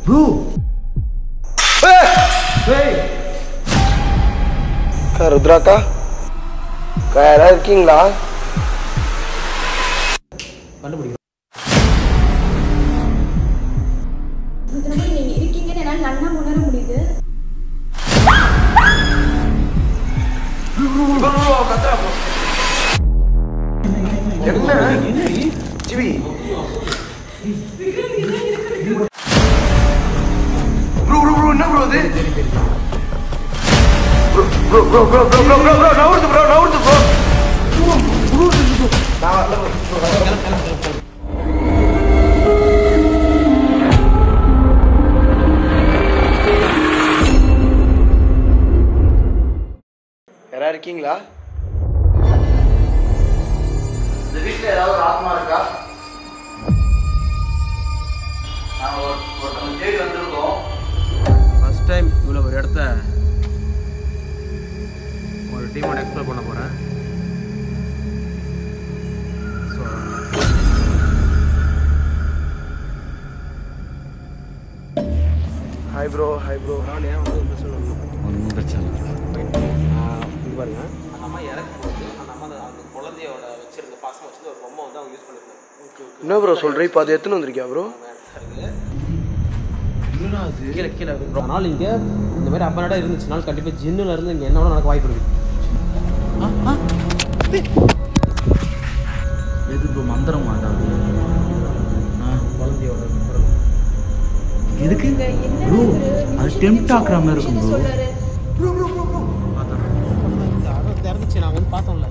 Bro ருத்ராக்கா யாராவது இருக்கீங்களா? கண்டுபிடிக்கிறோம். நீங்க இருக்கீங்கன்னு என்னால நல்லா உணர முடியுது. என்ன ஜிவி ப்ரோ என்ன ப்ரோ இது? ப்ரோ நவுர்ந்து ப்ரோ யாரா இருக்கீங்களா? இந்த வீட்டில் ஏதாவது ஒரு ஆத்மா இருக்கா? நாங்கள் ஒருத்தவங்க தேடி வந்திருக்கோம். ஃபர்ஸ்ட் டைம் இவ்வளோ ஒரு இடத்த ஒரு டீமோட எக்ஸ்ப்ளோர் பண்ண போகிறேன். ஸோ ஹாய் ப்ரோ நான் ஏன் வந்து பிரச்சனை ஒன்றும் பிரச்சனை இது பாருங்க, அந்த அம்மா இறக்கும் போது அந்த அம்மா அந்த குழந்தையோட வச்சிருந்த பாசம் வச்சு ஒரு பொம்மை வந்து அவங்க யூஸ் பண்ணிருந்தாங்க. என்ன ப்ரோ சொல்கிறேன்? இப்போ அது எத்தனை வந்திருக்கியா ப்ரோ? கீழே கீழே ஆனால் இங்கே இந்த மாதிரி அப்பனாடா இருந்துச்சுனாலும் கண்டிப்பாக ஜின்னுல இருந்து இங்கே என்ன நடக்க வாய்ப்பு இருக்கு. எது ப்ரோ மந்திரம் மாட்டாது குழந்தையோட எதுக்கு ப்ரோ? அது டெம்ப்ட் ஆக்குற மாதிரி இருக்கும் ப்ரோ. திறந்துச்சு, நான் வந்து பார்த்தோம்ல.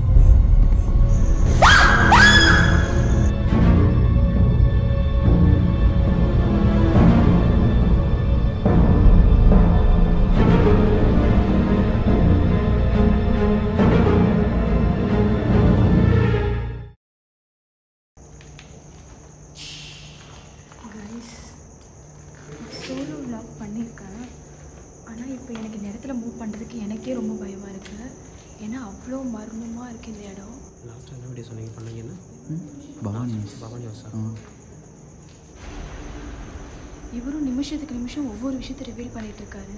சோலோ விளாக் பண்ணியிருக்கேன். ஆனால் இப்போ எனக்கு இந்த இடத்துல மூவ் பண்ணுறதுக்கு எனக்கே ரொம்ப பயமாக இருக்குது. ஏன்னா அவ்வளோ மர்மமாக இருக்குது இந்த இடம். லாஸ்ட்டாக என்ன வீடியோ சொன்னீங்க பண்ணீங்கன்னா பவானி சார் இவரும் நிமிஷத்துக்கு நிமிஷம் ஒவ்வொரு விஷயத்தை ரிவீல் பண்ணிகிட்டு இருக்காரு.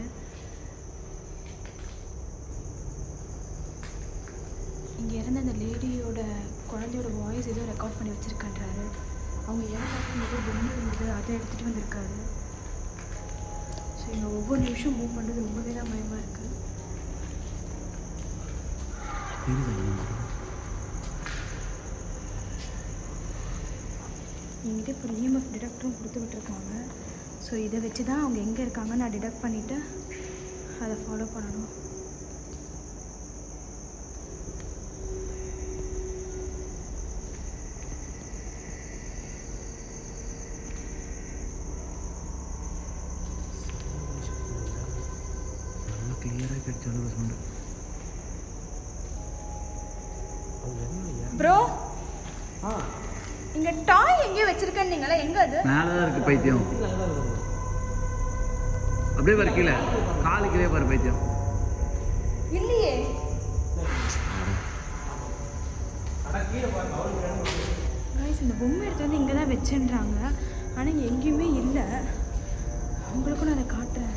இங்கே இருந்த அந்த லேடியோட குழந்தையோட வாய்ஸ் ஏதோ ரெக்கார்ட் பண்ணி வச்சுருக்கான்றாரு. அவங்க ஏன் ஏதோ பொம்மை இருந்தது அதை எடுத்துகிட்டு வந்திருக்காரு. ஸோ இங்கே ஒவ்வொரு நிமிஷம் மூவ் பண்ணுறது ரொம்பவே தான் பயமாக இருக்குது. என்கிட்ட இப்போ இஎம்எஃப் டிடெக்டரும் கொடுத்து விட்டுருக்காங்க. ஸோ இதை வச்சு தான் அவங்க எங்கே இருக்காங்கன்னு நான் டிடெக்ட் பண்ணிவிட்டு அதை ஃபாலோ பண்ணணும். கிளியராக கிடைச்சாலும் சவுண்டு. ப்ரோ இங்கே டாய் எங்கேயோ வச்சிருக்கேன்னு நீங்களா? எங்கே அது? மேலே தான் இருக்குது பைத்தியம். அப்படியே பாரு கீழே காலுக்கே பாரு பைத்தியம். இல்லையே. காய்ஸ் இந்த பொம்மை எடுத்து வந்து இங்கே தான் வச்சுன்றாங்க. ஆனால் இங்கே எங்கேயுமே இல்லை. உங்களுக்கும் நான் அதை காட்டுறேன்.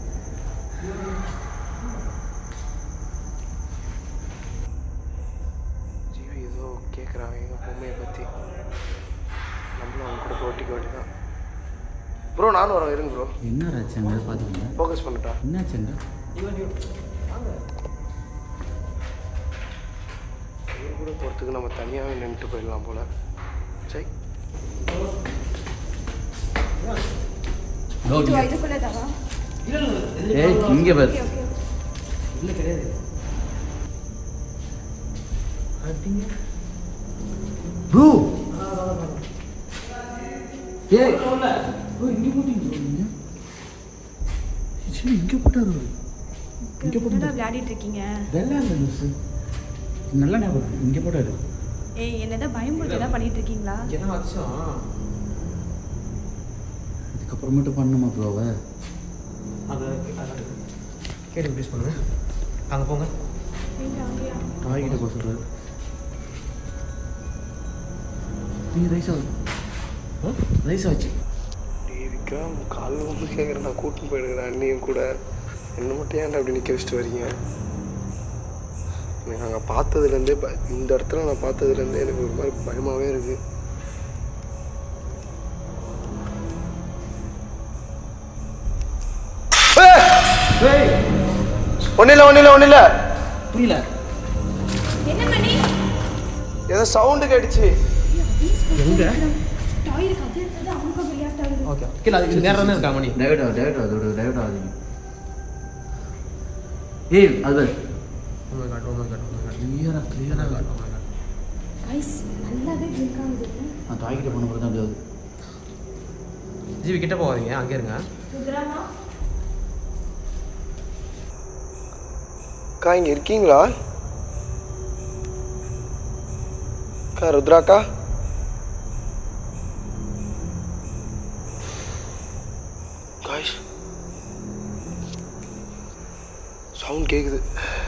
ஜிவி ஏதோ கேட்குறாங்க எங்கள் பொம்மையை பற்றி. நம்மளும் அவங்க கூட போட்டிக்க வேண்டியதான். ப்ரோ நானும் வரேன், இருங்க ப்ரோ. என்ன ஆச்சுங்க பார்த்துக்கோங்க. ஃபோக்கஸ் பண்ணிட்டா என்னாச்சுங்க? இவர் கூட போகிறதுக்கு நம்ம தனியாகவே நின்றுட்டு போயிடலாம் போல். சரி இதுக்குள்ளே தவா. ஏய் இங்கே பாரு. இல்லை கிடையாது. ப்ரோ ஏய் ப்ரோ இங்கே போட்டீங்க. இங்கே போட்டாரு. இங்கே போட்டு விளையாடிட்டு இருக்கீங்க. வெள்ளாங்க மிஸ் நல்லா ஞாபகம். இங்கே போட்டாரு. ஏய் என்னதான் பயமுறுத்தி எதாவது பண்ணிட்டு இருக்கீங்களா? என்ன ஆச்சோம்? இதுக்கப்புறமேட்டு பண்ணுமா ப்ரோவை? அதை கேட்டு ப்ளீஸ் பண்ணுங்க. அங்கே போங்க. தாய்கிட்ட போக சொல்கிறாரு. நீ ரைஸ் ஆச்சு. விக்ரம் காலையில் வந்து கேட்குறேன், நான் கூட்டின்னு போயிடுறேன் அண்ணியும் கூட. என்ன மட்டும் ஏன்டா அப்படி நிற்க வச்சுட்டு வரீங்க? எனக்கு அங்கே பார்த்ததுலேருந்தே இந்த இடத்துல நான் பார்த்ததுலேருந்தே எனக்கு ஒரு மாதிரி பயமாகவே இருக்குது. ஒன்றும் இல்லை புரியல. என்ன பண்ணி ஏதோ சவுண்டு கேட்டுச்சு. எங்க? டாய் இருக்கு, அது எடுத்தது அவங்க ரியாக்ட் ஆகுது. ஓகே கீழே அதுக்கு நேரம் தானே இருக்கா மணி? டைவர்ட் ஆகுது. ஏய் அது கிளியராக கைஸ் நல்லாவே பிளிங்க் ஆகுது. நான் தாய்கிட்ட பண்ண போகிறது தான் அப்படியாது. ஜிவி கிட்ட போகாதீங்க, அங்கே இருங்க. ருத்ராமா அக்கா இங்கே இருக்கீங்களா? அக்கா ருத்ராக்கா, காய்ஸ் சவுண்ட் கேட்குது.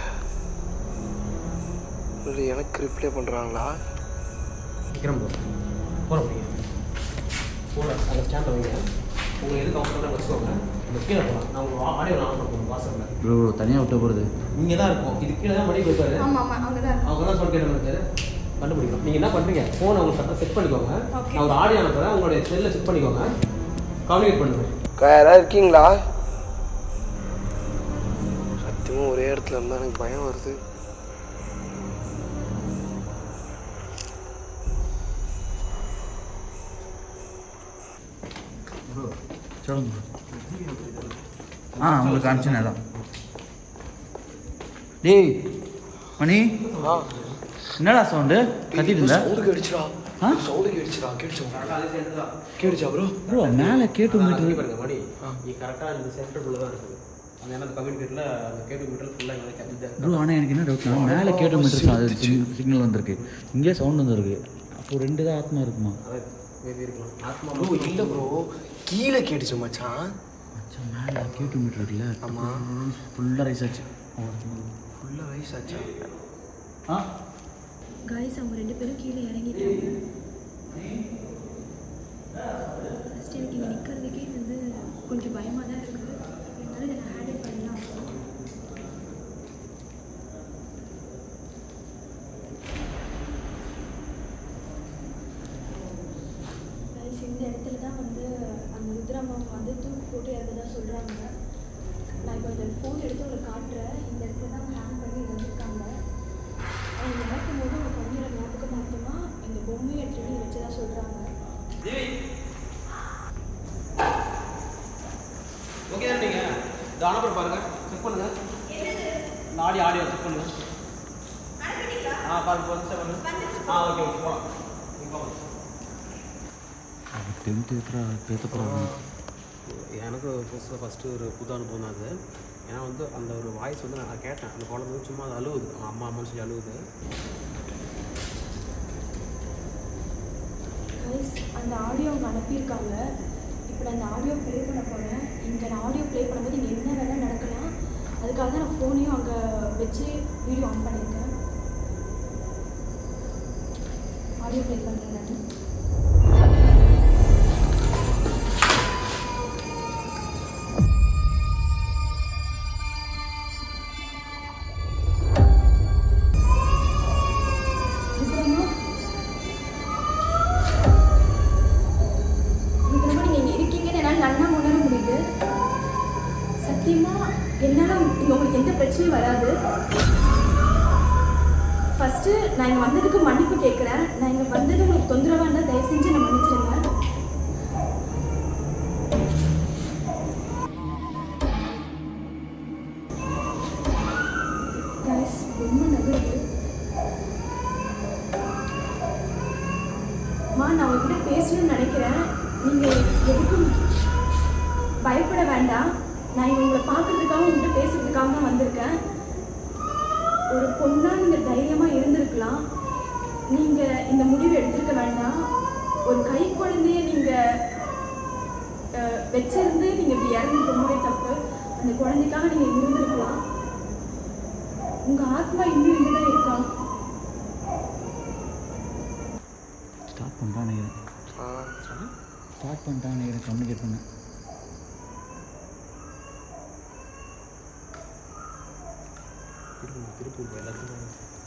இல்லை எனக்கு ரிப்ளை பண்ணுறாங்களா? விக்ரம் ப்ரோ போகிற முடியும் போல அந்த ஸ்டாண்டை வைங்க. உங்களை எதுக்கு அவங்க வச்சுக்கோங்க. இந்த கீழே போகலாம். நான் உங்கள் ஆடியோ ஆன் பண்ணுவோம் வாசலில். ப்ரோ தனியாக விட்ட போகிறது இங்கே தான் இருக்கும். இது கீழே தான் மணி கொடுப்பாரு. ஆமாம் அங்கே தான் இருக்கு. அவங்க தான் சொல்லி கேட்டு கண்டுபிடிக்கலாம். நீங்கள் என்ன பண்ணுறீங்க, ஃபோனை உங்களுக்கு கரெக்டாக செட் பண்ணிக்கோங்க. நான் ஒரு ஆடியோ அனுப்புகிறேன், உங்களுடைய செல்லில் செட் பண்ணிக்கோங்க, கம்யூனிகேட் பண்ணுவேன். அக்கா யாராவது இருக்கீங்களா? சத்தியமாக ஒரே இடத்துல இருந்தால் எனக்கு பயம் வருது. ப்ரோ சொல்லுங்க. உங்களுக்கு அனுப்பிச்சு நேரம். டேய் மணி, என்னடா சவுண்டு கத்திட்டு இருந்த? சவுண்டு கேட்டுச்சுடா. ஆ சவுண்டு கேட்டுச்சுடா. கேட்டுச்சா ப்ரோ? ப்ரோ மேலே கேட்டு மீட்டர் பாருங்க மணி, நீ கரெக்டாக இந்த சென்டருக்குள்ளே தான் இருக்குது. அந்த அந்த கம்யூனிகேட்டில் அந்த கேட்டு மீட்டர் ஃபுல்லாக எங்களுக்கு கற்றுது. ப்ரோ ஆனால் எனக்கு என்ன டவுட்னா மேலே கேட்டு மீட்டர் அது சிக்னல் வந்திருக்கு, இங்கே சவுண்ட் வந்துருக்கு. அப்போ 2 தான் ஆத்மா இருக்குமா? மேபி இருக்கலாம். ஆத்மா ப்ரோ இல்லை ப்ரோ, கீழே கேட்டுச்சு மச்சான். மச்சான் மேலே கேட்டு மீட்டர் இருக்குல்ல? ஆமாம், ஃபுல்லாக ரைஸ் ஆச்சு. ஃபுல்லாக ரைஸ் ஆச்சா? ஆ கைஸ் அவங்க 2 பேரும் கீழே இறங்கிட்டாங்க. ஃபஸ்ட் எனக்கு இங்கே நிற்கிறதுக்கே வந்து கொஞ்சம் பயமாக தான் இருக்குது. இருந்தாலும் இதை நான் ஹேண்டில் பண்ணலாம். கைஸ் இந்த இடத்துல தான் வந்து அந்த ருத்ராமா வந்து தூக்கு போட்டு இறந்ததா சொல்கிறாங்க. நான் இப்போ இந்த ஃபோன் எடுத்து உங்களுக்கு காட்டுறேன். இந்த இடத்துல தான் ஹேங் பண்ணி வந்திருக்காங்க. அவங்க இறக்கும் போது அவங்க பண்ணிடுற ஞாபகம் பார்த்தோம்னா இந்த பொம்மையை எடுத்துகிட்டு வச்சதா சொல்கிறாங்க. ஓகே தான் நீங்கள் இந்த அனுப்புற பாருங்க, செக் பண்ணுங்க. இந்த ஆடியோ செக் பண்ணுங்க. பாருங்க ஓகே போகலாம். எனக்கு ஃபஸ்ட்டு ஒரு புது அனுபவம் தான் அது. ஏன்னா வந்து அந்த ஒரு வாய்ஸ் வந்து நான் கேட்டேன். அந்த குழந்தை வந்து சும்மா அது அழுவுது, அம்மா அம்மான்னு சொல்லி அழுவுது. அந்த ஆடியோ அவங்க அனுப்பியிருக்காங்க. இப்போ நான் அந்த ஆடியோ ப்ளே பண்ண போகிறேன். இங்கே நான் ஆடியோ ப்ளே பண்ணும்போது இங்கே என்ன வேணால் நடக்கலாம். அதுக்காக தான் நான் ஃபோனையும் அங்கே வச்சு வீடியோ ஆன் பண்ணியிருக்கேன். ஆடியோ ப்ளே பண்ணுறேன் நான். என்னால் இங்கே உங்களுக்கு எந்த பிரச்சனையும் வராது. ஃபஸ்ட்டு நான் இங்கே வந்ததுக்கு மன்னிப்பு கேட்குறேன். நான் இங்கே வந்தது உங்களுக்கு தொந்தரவாக இருந்தால் தயவு செஞ்சு நான் மன்னிச்சிருங்க. ரொம்ப நகருது. நான் உங்ககிட்ட பேசணும்னு நினைக்கிறேன். நீங்கள் எதுக்கும் பயப்பட வேண்டாம். நான் இங்கே உங்களை பார்க்கறதுக்காக உங்கள்கிட்ட பேசுறதுக்காக தான் வந்திருக்கேன். ஒரு பொண்ணாக நீங்கள் தைரியமாக இருந்திருக்கலாம். நீங்கள் இந்த முடிவு எடுத்துருக்க வேண்டாம். ஒரு கை குழந்தைய நீங்கள் வச்சிருந்து நீங்கள் இப்படி இறந்து ரொம்பவே தப்பு. அந்த குழந்தைக்காக நீங்கள் இருந்திருக்கலாம். உங்கள் ஆத்மா இன்னும் இங்கே தான் இருக்கா? ஸ்டார்ட் பண்ணிட்டான்னு நினைக்கிறேன் கம்யூனிகேட் பண்ணேன். திருப்பி எல்லாத்துக்கும்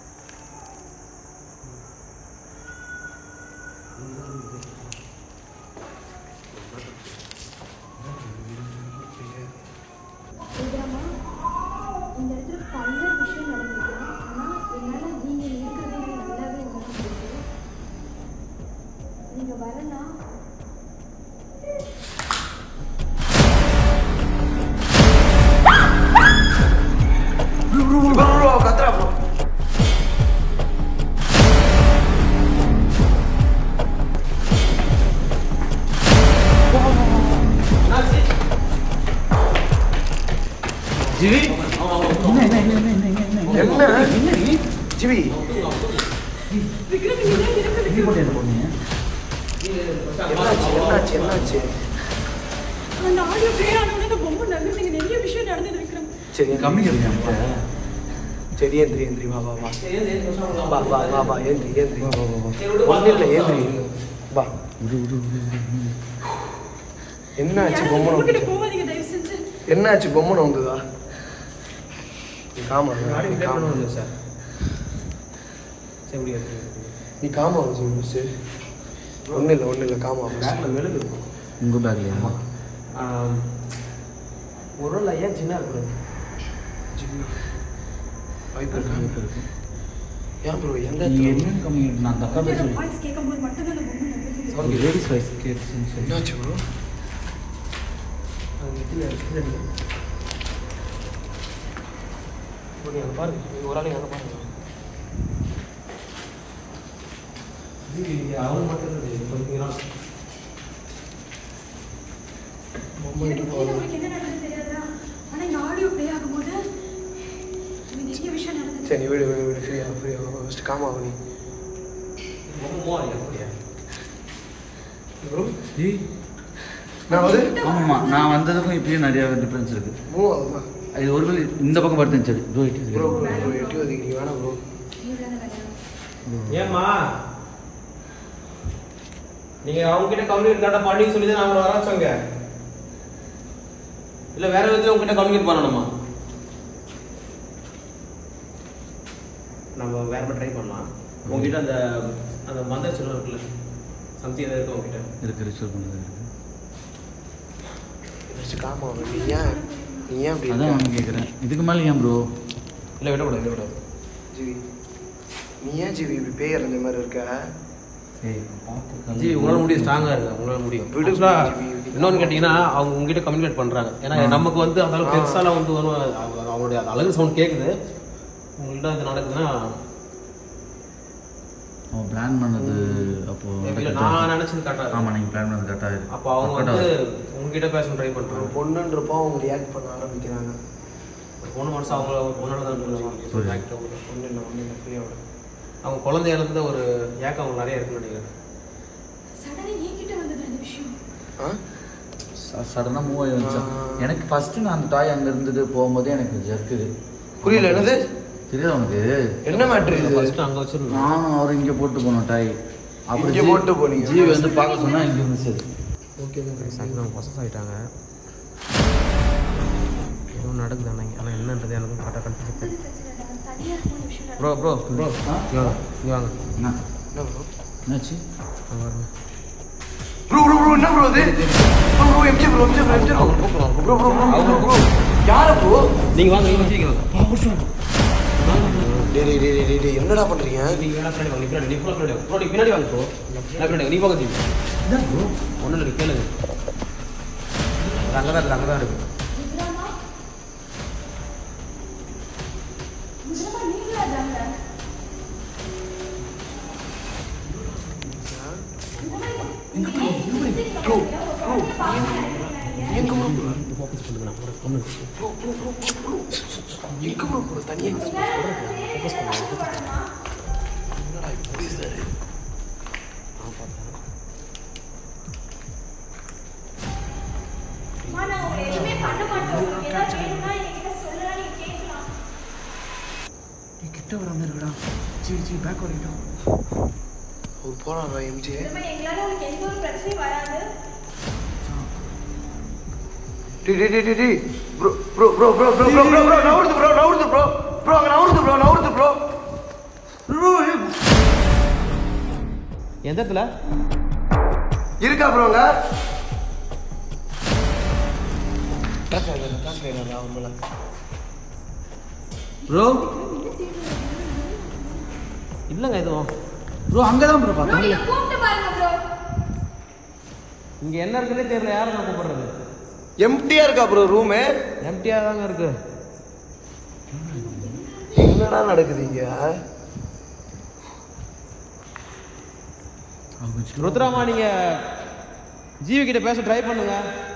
இந்த இடத்துல பல விஷயம் நடந்திருக்கு. ஆனால் என்னால் நீங்கள் இருக்கிறது எனக்கு நல்லாவே உணர முடியுது. நீங்கள் வரலாம். கத்துறா ப்ரோ. ஜிவி என்ன ஜிவி என்னாச்சு அந்த ஆடியோ ப்ளே ஆனோடனே இந்த பொம்மை நகர்ந்து நிறைய விஷயம் நடந்துட்டு இருக்கிறேன். சரி கம்மி சரி ஏந்திரி வா வா வா வா வா வா வா ஏந்திரி ஒன்றும் இல்லை ஏந்திரி வா. என்னாச்சு பொம்மை உங்ககிட்ட போவாதீங்க தயவு செஞ்சு. என்னாச்சு பொம்மை வந்துதா? நீ காமா சார் சரி முடியாது. நீ காமா சரி ஒன்றும் இல்லை காமா மெழுகு இருக்கும் உங்கள் பேக்லையா? ஒரு நாள் ஐயா சின்ன இருக்குது வாய்ப்பு இருக்கு. ஏன் ப்ரோ எந்த நீங்கள் என்னன்னு கம்மி நான் தக்கா அந்த பேசுவேன். வாய்ஸ் கேட்கும்போது மட்டும்தான் அந்த பொம்மை நகர்ந்து. லேடிஸ் வாய்ஸ் கேட்டுச்சுன்னு சொல்லி என்னாச்சு ப்ரோ? பாருங்க நீங்கள் ஒரு ஆள் அங்கே பாருங்க. அவங்க மட்டும் பார்த்தீங்கன்னா உங்களுக்கு என்ன நடந்தது தெரியாதா? ஆனால் இந்த ஆடியோ ப்ளே ஆகும்போது நிறைய விஷயம் நடந்தது. சரி விடு ஃப்ரீயா ஃபஸ்ட்டு காமா நீ ப்ரோ. நான் வந்து ஆமாம்மா நான் வந்ததுக்கும் இப்பயும் நிறைய டிஃப்ரென்ஸ் இருக்குது. மூவ் ஆகுதுதான் அது ஒருவேளை இந்த பக்கம் பார்த்து சரி ப்ரோ ப்ரோ எட்டி ஒதுக்கிறீங்க வேணாம் ப்ரோ. ஏம்மா நீங்கள் அவங்ககிட்ட கம்யூனிகேட் கரெக்டாக பண்ணி சொல்லி தான் நாங்கள் வர வச்சோங்க. இல்லை வேற விதத்தில் உங்ககிட்ட கம்யூனிகேட் பண்ணணுமா? நம்ம வேற மாதிரி ட்ரை பண்ணலாம். உங்ககிட்ட அந்த அந்த மந்திர சொல்ல இருக்குல்ல சம்திங் எதாவது இருக்கு உங்ககிட்ட? இருக்கு ரிச்சுவல் பண்ணது இருக்குது. ஃபஸ்ட்டு காமா நீ ஏன் அப்படி அதான் நான் கேட்குறேன் இதுக்கு மேலே ஏன் ப்ரோ? இல்லை விடக்கூடாது. ஜிவி நீ ஏன் ஜிவி இப்படி பேய் இறந்த மாதிரி இருக்க? ஜி உங்களால் முடியும், ஸ்ட்ராங்காக இருக்கு, உங்களால் முடியும். விடு இன்னொன்று கேட்டிங்கன்னா அவங்க உங்ககிட்ட கம்யூனிகேட் பண்ணுறாங்க. ஏன்னா நமக்கு வந்து அந்த அளவுக்கு பெருசாலாம் வந்து வரும், அவங்களுடைய அழகு சவுண்ட் கேட்குது. உங்கள்கிட்ட இது நடக்குதுன்னா அவன் பிளான் பண்ணது அப்போது நான் நினச்சது கரெக்டாக. ஆமாம் நீங்கள் பிளான் பண்ணது கரெக்டாக இருக்குது. அப்போ அவங்க வந்து உங்ககிட்ட பேச ட்ரை பண்ணுறாங்க. பொண்ணுன்றப்போ அவங்க ரியாக்ட் பண்ண ஆரம்பிக்கிறாங்க. பொண்ணு மனசு அவங்கள பொண்ணோட தான் ஒன்றும் இல்லை ஃப்ரீயோட அவங்க குழந்தை இழந்த ஒரு ஏக்கம் அவங்க நிறைய இருக்குன்னு நினைக்கிறேன். சடனாக என்கிட்ட வந்தது அந்த விஷயம். சடனாக மூவ் ஆகி வந்துச்சான். எனக்கு ஃபஸ்ட்டு நான் அந்த டாய் அங்கே இருந்துட்டு போகும்போதே எனக்கு ஜர்க்குது. புரியல என்னது தெரியாது உனக்கு என்ன மேட்ரு இது? ஃபஸ்ட்டு அங்கே வச்சுருந்தோம். நானும் அவரும் இங்கே போட்டு போனோம் டாய். அப்படி இங்கே போட்டு போனீங்க. ஜீவி வந்து பார்க்க சொன்னால் இங்கே இருந்துச்சு. ஓகே அவங்க பொசஸ் ஆகிட்டாங்க. எதுவும் நடக்குது அன்னைக்கு, ஆனால் என்னன்றது எனக்கு கரெக்டாக கன்ஃபியூஸ். தனியாக போன விஷயம் ப்ரோ இங்கே வாங்க. என்ன என்ன ப்ரோ என்னாச்சு? அங்கே வாங்க. ப்ரோ என்ன ப்ரோ இது? ப்ரோ எம்ஜி ப்ரோ யார ப்ரோ? நீங்கள் வாங்க, நீங்கள் சீக்கிரம் டேய் என்னடா பண்றீங்க? நீங்கள் வேணா பின்னாடி வாங்க. பின்னாடி வாங்க ப்ரோ. நீ போக தீங்க ஒன்றும் இல்லை, கேளுங்க. அங்கே தான் இருக்கு. எங்க ப்ரோ ஃபோக்கஸ் பண்ணுங்க. நான் ஒரு பொண்ணு எங்க ப்ரோ தனியாக ஃபோக்கஸ் பண்ணுங்க. என்னடா இப்படி சார்? நான் பார்த்தேன். நீ கிட்ட வராம இருக்கடா. சரி பேக் பண்ணிட்டோம். அவர் போறாரா எம்ஜி? எங்களால் உங்களுக்கு எந்த ஒரு பிரச்சனையும் வராது. டி ப்ரோ நவுர்து ப்ரோ ப்ரோ அங்கே நவுறுது ப்ரோ எந்த இடத்துல இருக்கா ப்ரோ அங்கே ப்ரோ இல்லைங்க எதுவும் ப்ரோ அங்கே தான் ப்ரோ பார்த்தேன் கூப்பிட்டு பாருங்க ப்ரோ. இங்கே என்ன இருக்குன்னே தெரியல. யாரை நான் கூப்பிடுறது? எம்டியாக இருக்கா ப்ரோ ரூமு? எம்டியாக தாங்க இருக்கு. என்னடா நடக்குது இங்கே? ருத்ராமா நீங்கள் ஜீவி கிட்ட பேச ட்ரை பண்ணுங்க.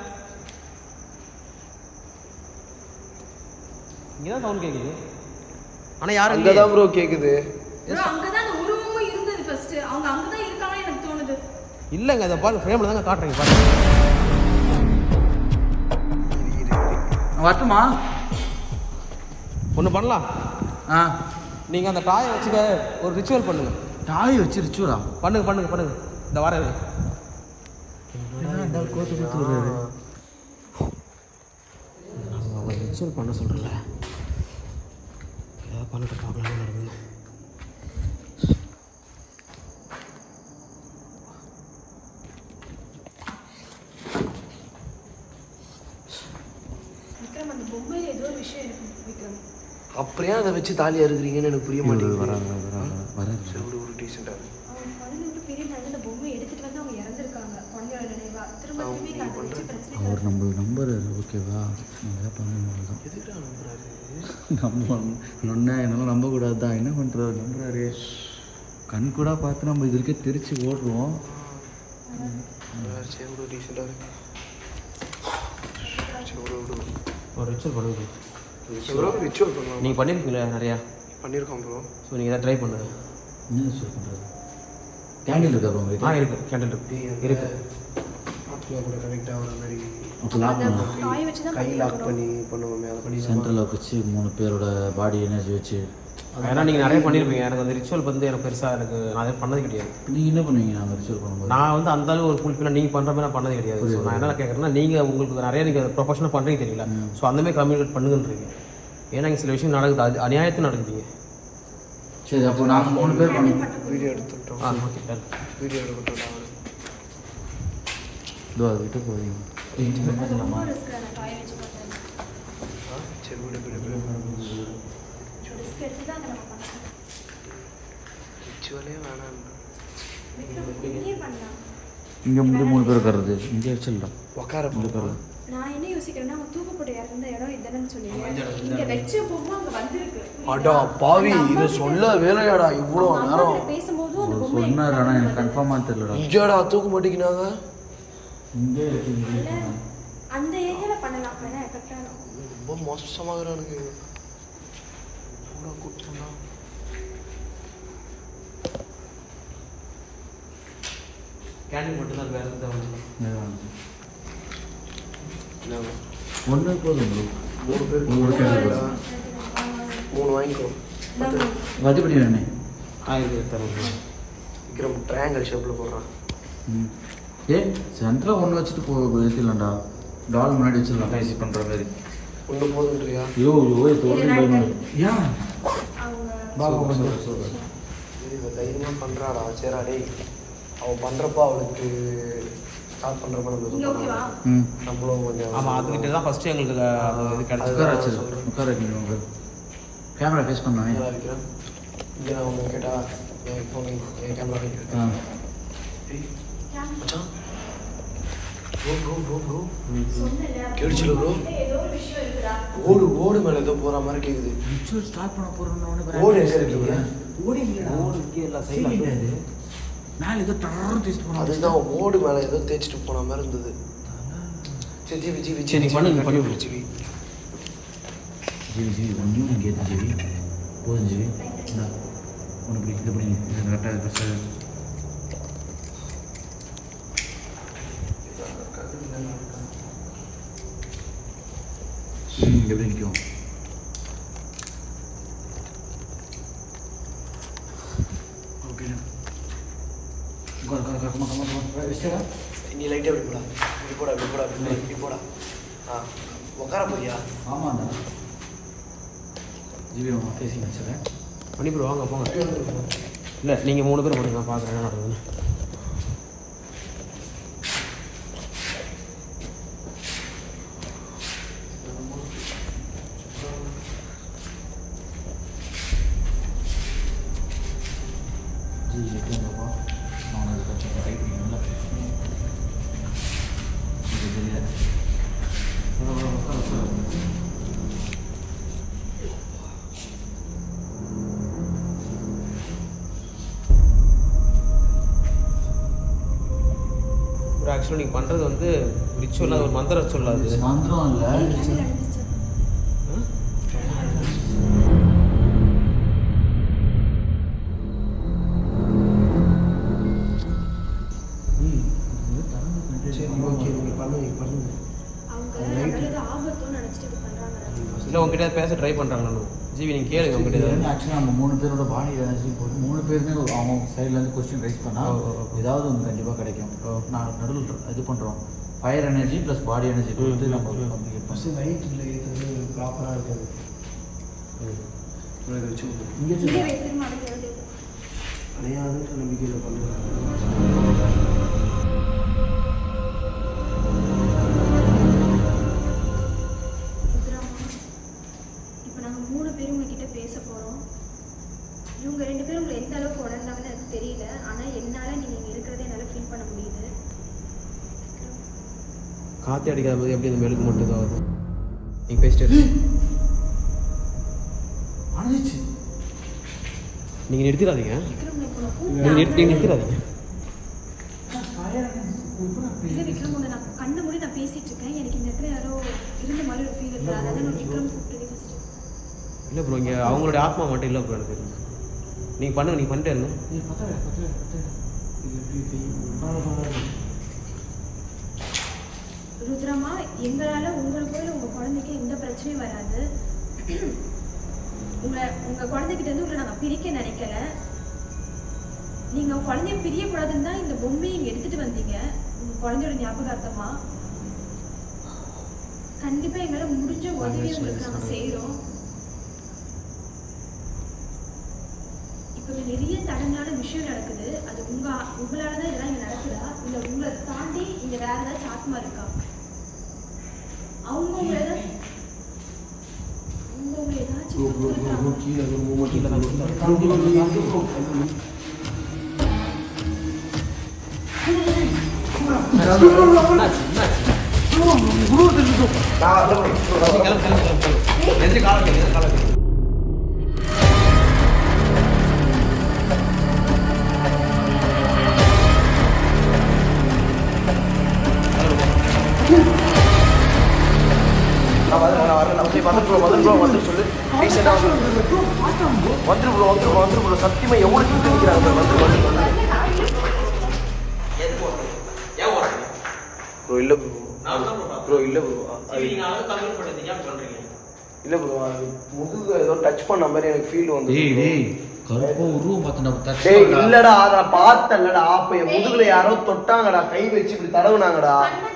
இங்கே தான் சவுண்ட் கேட்குது. ஆனால் யாரும் அங்கே தான் ப்ரோ கேட்குது. ப்ரோ அங்க தான் அந்த உருவமும் இருந்தது ஃபர்ஸ்ட். அவங்க அங்க தான் இருக்காங்கன்னு எனக்கு தோணுது. இல்லைங்க அதை பாருங்க, ஃப்ரேமில் தாங்க காட்டுறீங்க பாருங்க. வரட்டுமா? ஒன்று பண்ணலாம். நீங்கள் அந்த டாயை வச்சுக்க ஒரு ரிச்சுவல் பண்ணுங்க. டாய் வச்சு ரிச்சுவலா? பண்ணுங்க இந்த வாரம் கோத்து கொடுத்து வருவாரு. அவங்க ரிச்சுவல் பண்ண சொல்கிறல, ஏதாவது பண்ணிட்டு பார்க்கலாம் நடக்குது. விக்ரம் அந்த பொம்மையில ஏதோ ஒரு விஷயம் இருக்கு விக்ரம். அப்படியே அதை வச்சு தாலியாக இருக்கிறீங்கன்னு எனக்கு புரிய மாட்டேங்குது. வராது. ஒரு டீசெண்டாக அவங்க குழந்தையோட பெரிய நாள் அந்த பொம்மையை எடுத்துட்டு வந்து அவங்க இறந்துருக்காங்க குழந்தையோட நினைவா. திரும்ப திரும்பி அதை வச்சு பிரச்சனை. அவர் நம்மளுக்கு நம்பர் ஓகேவா? நம்ம பண்ணணும் தான். எதுக்குடா நம்புறாரு? நம்ம நொன்னா என்னாலும் நம்பக்கூடாது தான். என்ன பண்ணுறாரு? நம்புறாரு. கண் கூட பார்த்து நம்ம இது இருக்க தெரிச்சு ஓடுறோம். சரி ப்ரோ டீசெண்டாக இருக்கு. சரி ப்ரோ ஒரு ரிச்சுவல் பண்ணுங்க. ப்ரோ ரிச்சுவல் பண்ணலாம். நீங்கள் பண்ணியிருக்கீங்களா நிறையா? பண்ணியிருக்கோம் ப்ரோ. ஸோ நீங்கள் எதாவது ட்ரை பண்ணுங்க. என்ன ரிச்சுவல் பண்ணுறது? கேண்டில் இருக்கா ப்ரோ உங்கள்கிட்ட? இருக்குது கேண்டில் இருக்குது. ஆத்மா கூட கனெக்ட் ஆகிற மாதிரி அப்போ லாக் பண்ணலாம். டாய் வச்சு தான் கை லாக் பண்ணி பண்ணுவோமே, அதை பண்ணி சென்ட்ரலில் வச்சு 3 பேரோட பாடி எனர்ஜி வச்சு. ஏன்னா நீங்கள் நிறைய பண்ணியிருப்பீங்க. எனக்கு அந்த ரிச்சுவல் வந்து எனக்கு பெருசாக நான் அதை பண்ணது கிடையாது. நீங்கள் என்ன பண்ணுவீங்க நாங்கள் ரிச்சுவல் பண்ணும்போது? நான் வந்து அந்த அளவு ஒரு ஃபுல்ஃபில்லாக நீங்கள் பண்ணுற மாதிரி நான் பண்ணது கிடையாது. ஸோ நான் என்ன கேட்குறேன்னா, நீங்கள் உங்களுக்கு நிறைய நீங்கள் ப்ரொஃபஷனல் பண்ணுறீங்க தெரியல. ஸோ அந்தமாதிரி கம்யூனிகேட் பண்ணுங்கன்றீங்க. ஏன்னா இங்கே சில விஷயம் நடக்குது, அது அநியாயத்தில் நடக்குதுங்க. சரி அப்போ நாங்கள் 3 பேர் பண்ணி வீடியோ எடுத்துட்டோம். Okay sir. வீடியோ எடுத்துட்டோம். இதோ அது விட்டு போவீங்க. ரொம்ப ரிஸ்க். நான் டாய் வச்சு பார்த்தேன். சரி விடு ரிஸ்க் எடுத்து தான் அதை நம்ம பண்ணலாம். ரிச்சுவலே வேணாம். விக்ரம் இங்கே பண்ணலாம். இங்கே 3 பேர் உட்காருது. இங்கே வச்சிடலாம். உட்கார உட்காரு. நான் என்ன யோசிக்கிறேன்னா அவங்க தூக்கப்பட்டு இறந்த இடம் இதுன்னு சொல்லி இங்க வச்ச பொம்மை அங்க வந்திருக்கு. அடா பாவி, இதை சொல்ல வேலையாடா இவ்வளோ நேரம் பேசும்போது அந்த பொம்மை சொன்னார், ஆனால் எனக்கு கன்ஃபார்மாக தெரியலடா. இங்கேடா தூக்க மாட்டேங்கிறாங்க. இங்கே இருக்கு. அந்த ஏரியால பண்ணலாம். வேணா எஃபெக்டா இருக்கும். ரொம்ப மோசமாகறானுங்க. கூப்பிட்டா கேண்டில் மட்டும் தான் வேறு எதுவும் ஒன்று போதும் ப்ரோ. 3 பேர் 3 கேண்டில் 3 வாங்கிக்கோ. மதிப்படி வேணே. விக்ரம் ட்ரையாங்கிள் ஷேப்பில் போடுறான். சென்டரில் 1 வச்சுட்டு ஏற்றிடலாம்டா. டால் முன்னாடி வச்சிடலாம். கைசி பண்ணுற மாதிரி. 1 போதுன்றியா? ஐயோ தோல்வி. ஏன் இவன் தைரியமாக பண்ணுறாடா. சரிடா டேய், அவன் பண்ணுறப்போ அவளுக்கு ஸ்டார்ட் பண்ணுறப்ப நம்மளும் கொஞ்சம் ஆமாம், அதுக்கிட்ட தான் ஃபஸ்ட்டு எங்களுக்கு அது இது கிடச்சி. உட்கார வச்சு உட்கார வைக்கணும். உங்கள் கேமரா ஃபேஸ் பண்ணாங்க. இருக்கிறேன். இங்கே நான் உங்க கேட்டா என் ஃபோன் என் கேமரா ஆ மச்சான் ப்ரோ கேடுச்சுல ப்ரோ. ஓடு மேலே ஏதோ போகிற மாதிரி கேட்குது. ரிச்சுவல் ஸ்டார்ட் பண்ண போகிறோன்னு ஓடு எங்கே இருக்கீங்க? ஓடி இல்லை சைடில் மேலே ஏதோ டர்ன்னு டேஸ்ட் பண்ண. அதுதான் ஓடு மேலே ஏதோ தேய்ச்சிட்டு போன மாதிரி இருந்தது. சரி ஜிவி சரி பண்ணி ஜிவி ஜிவி ஒன்றும் இங்கே ஏற்று ஜிவி போதும் ஜிவி. ஒன்று இப்படி இது பண்ணி கரெக்டாக ப்ரெஷ்ஷாக எப்படி நிற்கும். ஓகே நீ லைட்டாக இப்படி போடா. ஆ உட்கார போறியா? ஆமாண்டா. ஜிபி நம்ம பேசி வச்சுறேன். பண்ணி ப்ரோ வாங்க போங்க. இல்லை நீங்கள் 3 பேர் போடுங்க, நான் பார்க்குறேன் என்ன நடக்குதுன்னு. ஆக்சுவலாக நீங்கள் பண்ணுறது வந்து ரிச்சுவல், அது ஒரு மந்திரம் சொல்லாது. மந்திரம் இல்லை, இல்லை உங்ககிட்ட பேச ட்ரை பண்ணுறாங்க. ஜிவி நீங்கள் கேளுங்க உங்ககிட்ட. ஆக்சுவலாக நம்ம 3 பேரோட பாடி எனர்ஜி போட்டு 3 பேருமே அவங்க சைட்லேருந்து கொஸ்டின் ரைஸ் பண்ணால் ஏதாவது ஒன்று கண்டிப்பாக கிடைக்கும். நான் நடுவில் இது பண்ணுறோம். Fire energy plus body energy கொடுத்து நம்ம கம்ப்ளீட் ஃபஸ்ட்டு லைட் இல்லை, இது ப்ராப்பராக இருக்காது. இதை வச்சு அடையாதுன்ற நம்பிக்கையில் பண்ணுறேன். இப்போ நாங்கள் 3 பேரும் உங்ககிட்ட பேச போகிறோம். இவங்க 2 பேரும் உங்களை எந்த அளவுக்கு உணர்ந்தாங்கன்னு எனக்கு தெரியல. ஆனால் என்னால் நீங்கள் இங்கே இருக்கிறத என்னால் ஃபீல் பண்ண முடியுது. காற்று அடிக்காத போது எப்படி இந்த மெழுகு மட்டும் இதாகுது? நீங்கள் பேசிட்டு அணைஞ்சிச்சு. நீங்கள் நிறுத்திடாதீங்க, விக்ரம் நீங்கள் நிறுத்திடாதீங்க. இல்லை விக்ரம், உங்களை நான் கண்ணை மூடி நான் பேசிகிட்டு இருக்கேன். எனக்கு இந்த இடத்துல யாரோ இருந்த மாதிரி ஒரு ஃபீல் இருக்குது. அதான் நான் விக்ரம் கூப்பிட்டு ஃபஸ்ட்டு. இல்லை ப்ரோ, இங்கே அவங்களுடைய ஆத்மா மட்டும் இல்லை ப்ரோ. எனக்கு நீங்கள் பண்ணுங்க, நீங்கள் பண்ணிட்டே இருங்க. ருத்ரமா, எங்களால் உங்களுக்கு உங்கள் குழந்தைக்கு எந்த பிரச்சனையும் வராது. உங்கள் குழந்தைகிட்டேருந்து உங்களை நாங்கள் பிரிக்க நினைக்கல. நீங்கள் குழந்தைய பிரியக்கூடாதுன்னு தான் இந்த பொம்மையை இங்கே எடுத்துகிட்டு வந்தீங்க, உங்கள் குழந்தையோட ஞாபகார்த்தமாக. கண்டிப்பாக எங்களால் முடிஞ்ச உதவியை உங்களுக்கு நாங்கள் செய்கிறோம். இப்போ நிறைய தடங்கான விஷயம் நடக்குது. அது உங்களால தான் இதெல்லாம் இங்கே நடக்குதா, இல்லை உங்களை தாண்டி இங்கே வேற ஏதாச்சும் ஆத்மா இருக்கா? அவங்க உங்களை ஏதாச்சும் கீழே ஒரு மூமெண்ட் வந்து சொல்லு வந்துரு ப்ரோ சத்தியமா எவ்வளோ கிட்ட நிற்கிறாங்க ப்ரோ. இல்லை ப்ரோ இல்லை ப்ரோ இல்லை ப்ரோ, அது முதுகு ஏதோ டச் பண்ண மாதிரி எனக்கு ஃபீல் வந்து. இல்லடா நான் பார்த்தேன்லடா, அப்ப என் முதுகுல யாரோ தொட்டாங்கடா, கை வச்சு இப்படி தடவுனாங்கடா.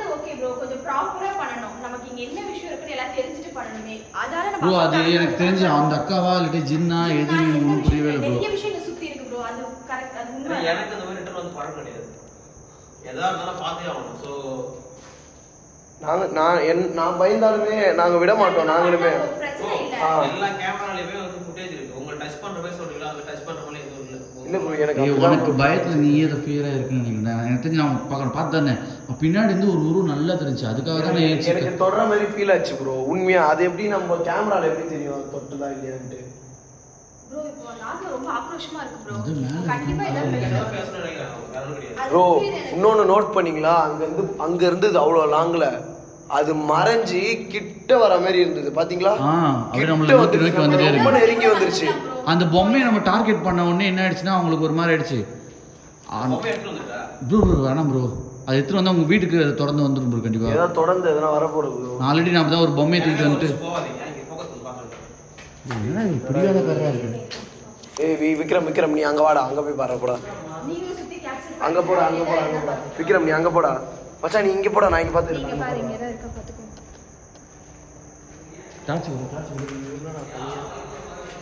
ப்ரோ அது எனக்கு தெரிஞ்சு அந்த அக்காவா இல்லாட்டி ஜின்னா எது ஒன்றும் புரியவே இல்லை ப்ரோ. எனக்கு அந்த மாதிரி ரிட்டர்ன் வந்து பழக்கம் கிடையாது. எதா இருந்தாலும் பார்த்தே ஆகணும். ஸோ நான் பயந்தாலுமே நாங்க விட மாட்டோம். நாங்களுமே எல்லா கேமராலயுமே வந்து ஃபுட்டேஜ் இருக்கு. உங்க டச் பண்ற மாதிரி சொல்றீங்களா, அந்த டச் பண்ற மாதிரி எதுவும் இல்லை. இல்ல ப்ரோ, எனக்கு உனக்கு பயத்துல நீ ஏதோ ஃபியரா இருக்குன்னு நினைக்கிறேன். எனக்கு தெரிஞ்சு நான் பார்த்து தானே பின்னாடி இருந்து ஒரு உருவம் நல்லா தெரிஞ்சு, அதுக்காக தான் எனக்கு தொடர மாதிரி ஃபீல் ஆச்சு ப்ரோ. உண்மையா அது எப்படி நம்ம கேமரால எப்படி தெரியும் தொட்டுதா இல்லையான்ட்டு? ப்ரோ இன்னொன்னு நோட் பண்ணீங்களா, அங்க இருந்தது அவ்வளோ லாங்ல, அது மறைஞ்சி கிட்ட வர மாதிரி இருந்தது பாத்தீங்களா? ரொம்ப நெருங்கி வந்துருச்சு. அந்த பொம்மையை நம்ம டார்கெட் பண்ண உடனே என்ன ஆயிடுச்சுன்னா அவங்களுக்கு ஒரு மாதிரி ஆயிடுச்சு. ப்ரோ வேணாம் ப்ரோ, அது எடுத்துட்டு வந்து உங்க வீட்டுக்கு தொடர்ந்து வந்துடும் ப்ரோ. கண்டிப்பா ஏதாவது தொடர்ந்து எதனா வரப்போறது. ஆல்ரெடி நான் தான் ஒரு பொம்மையை தூக்கிட்டு வந்துட்டு புரியாத கதையா இருக்கு. ஏய் விக்ரம் நீ அங்க வாடா, அங்க போய் பாரு போடா. அங்க போடா விக்ரம், நீ அங்க போடா. மச்சான் நீ இங்க போடா, நான் இங்க பாத்து இருக்கேன். பாரு இங்க தான் இருக்க பாத்துக்கோ.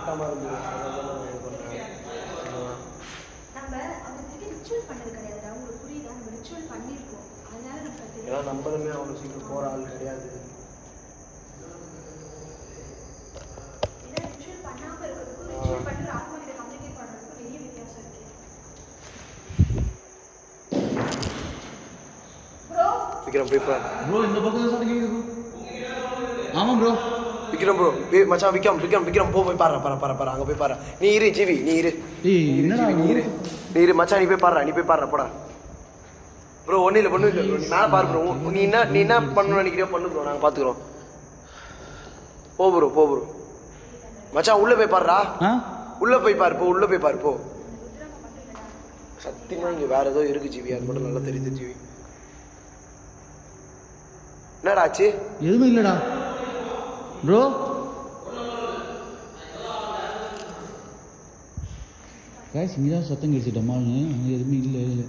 காட்டாமல் இருந்தது. நம்ம அவங்களுக்கு ரிச்சுவல் பண்ணது கிடையாது. அவங்களுக்கு புரியுதா? நம்ம ரிச்சுவல் பண்ணியிருக்கோம், அதனால நமக்கு ஏன்னா நம்மளுமே அவ்வளோ சீக்கிரம் போகிற ஆள் கிடையாது. ரிச்சுவல் பண்ணாமல் இருக்கிறதுக்கும் ரிச்சுவல் பண்ணி ஆத்மா கிட்ட கம்யூனிகேட் பண்ணுறதுக்கும் நிறைய வித்தியாசம் இருக்கு. ப்ரோ விக்ரம் போய் பாரு. ப்ரோ இந்த பக்கம் சத்தம் கேக்குது ப்ரோ. ஆமா ப்ரோ. விக்ரம் ப்ரோ மச்சான் விக்ரம் போய் பாரு அங்கே போய் பாரு. நீ இரு ஜிவி, நீ இரு. ஏய் என்னடா நீ இரு மச்சான், நீ போய் பாரு போடா ப்ரோ. ஒன்றும் இல்லை ப்ரோ, நீ மேலே பாரு ப்ரோ. நீ என்ன பண்ணணும்னு நினைக்கிறியோ பண்ணு ப்ரோ, நாங்கள் பார்த்துக்குறோம். போ ப்ரோ மச்சான் உள்ளே போய் பாருடா. உள்ளே போய் பாரு போ. சத்தியமாக இங்கே வேற ஏதோ இருக்கு ஜிவி, அது மட்டும் நல்லா தெரியுது ஜிவி. என்னடா ஆச்சு? எதுவுமே இல்லடா ப்ரோ. கைஸ் இங்கே தான் சத்தம் கிடைச்சிட்டோமான்னு, அங்கே எதுவுமே இல்லை.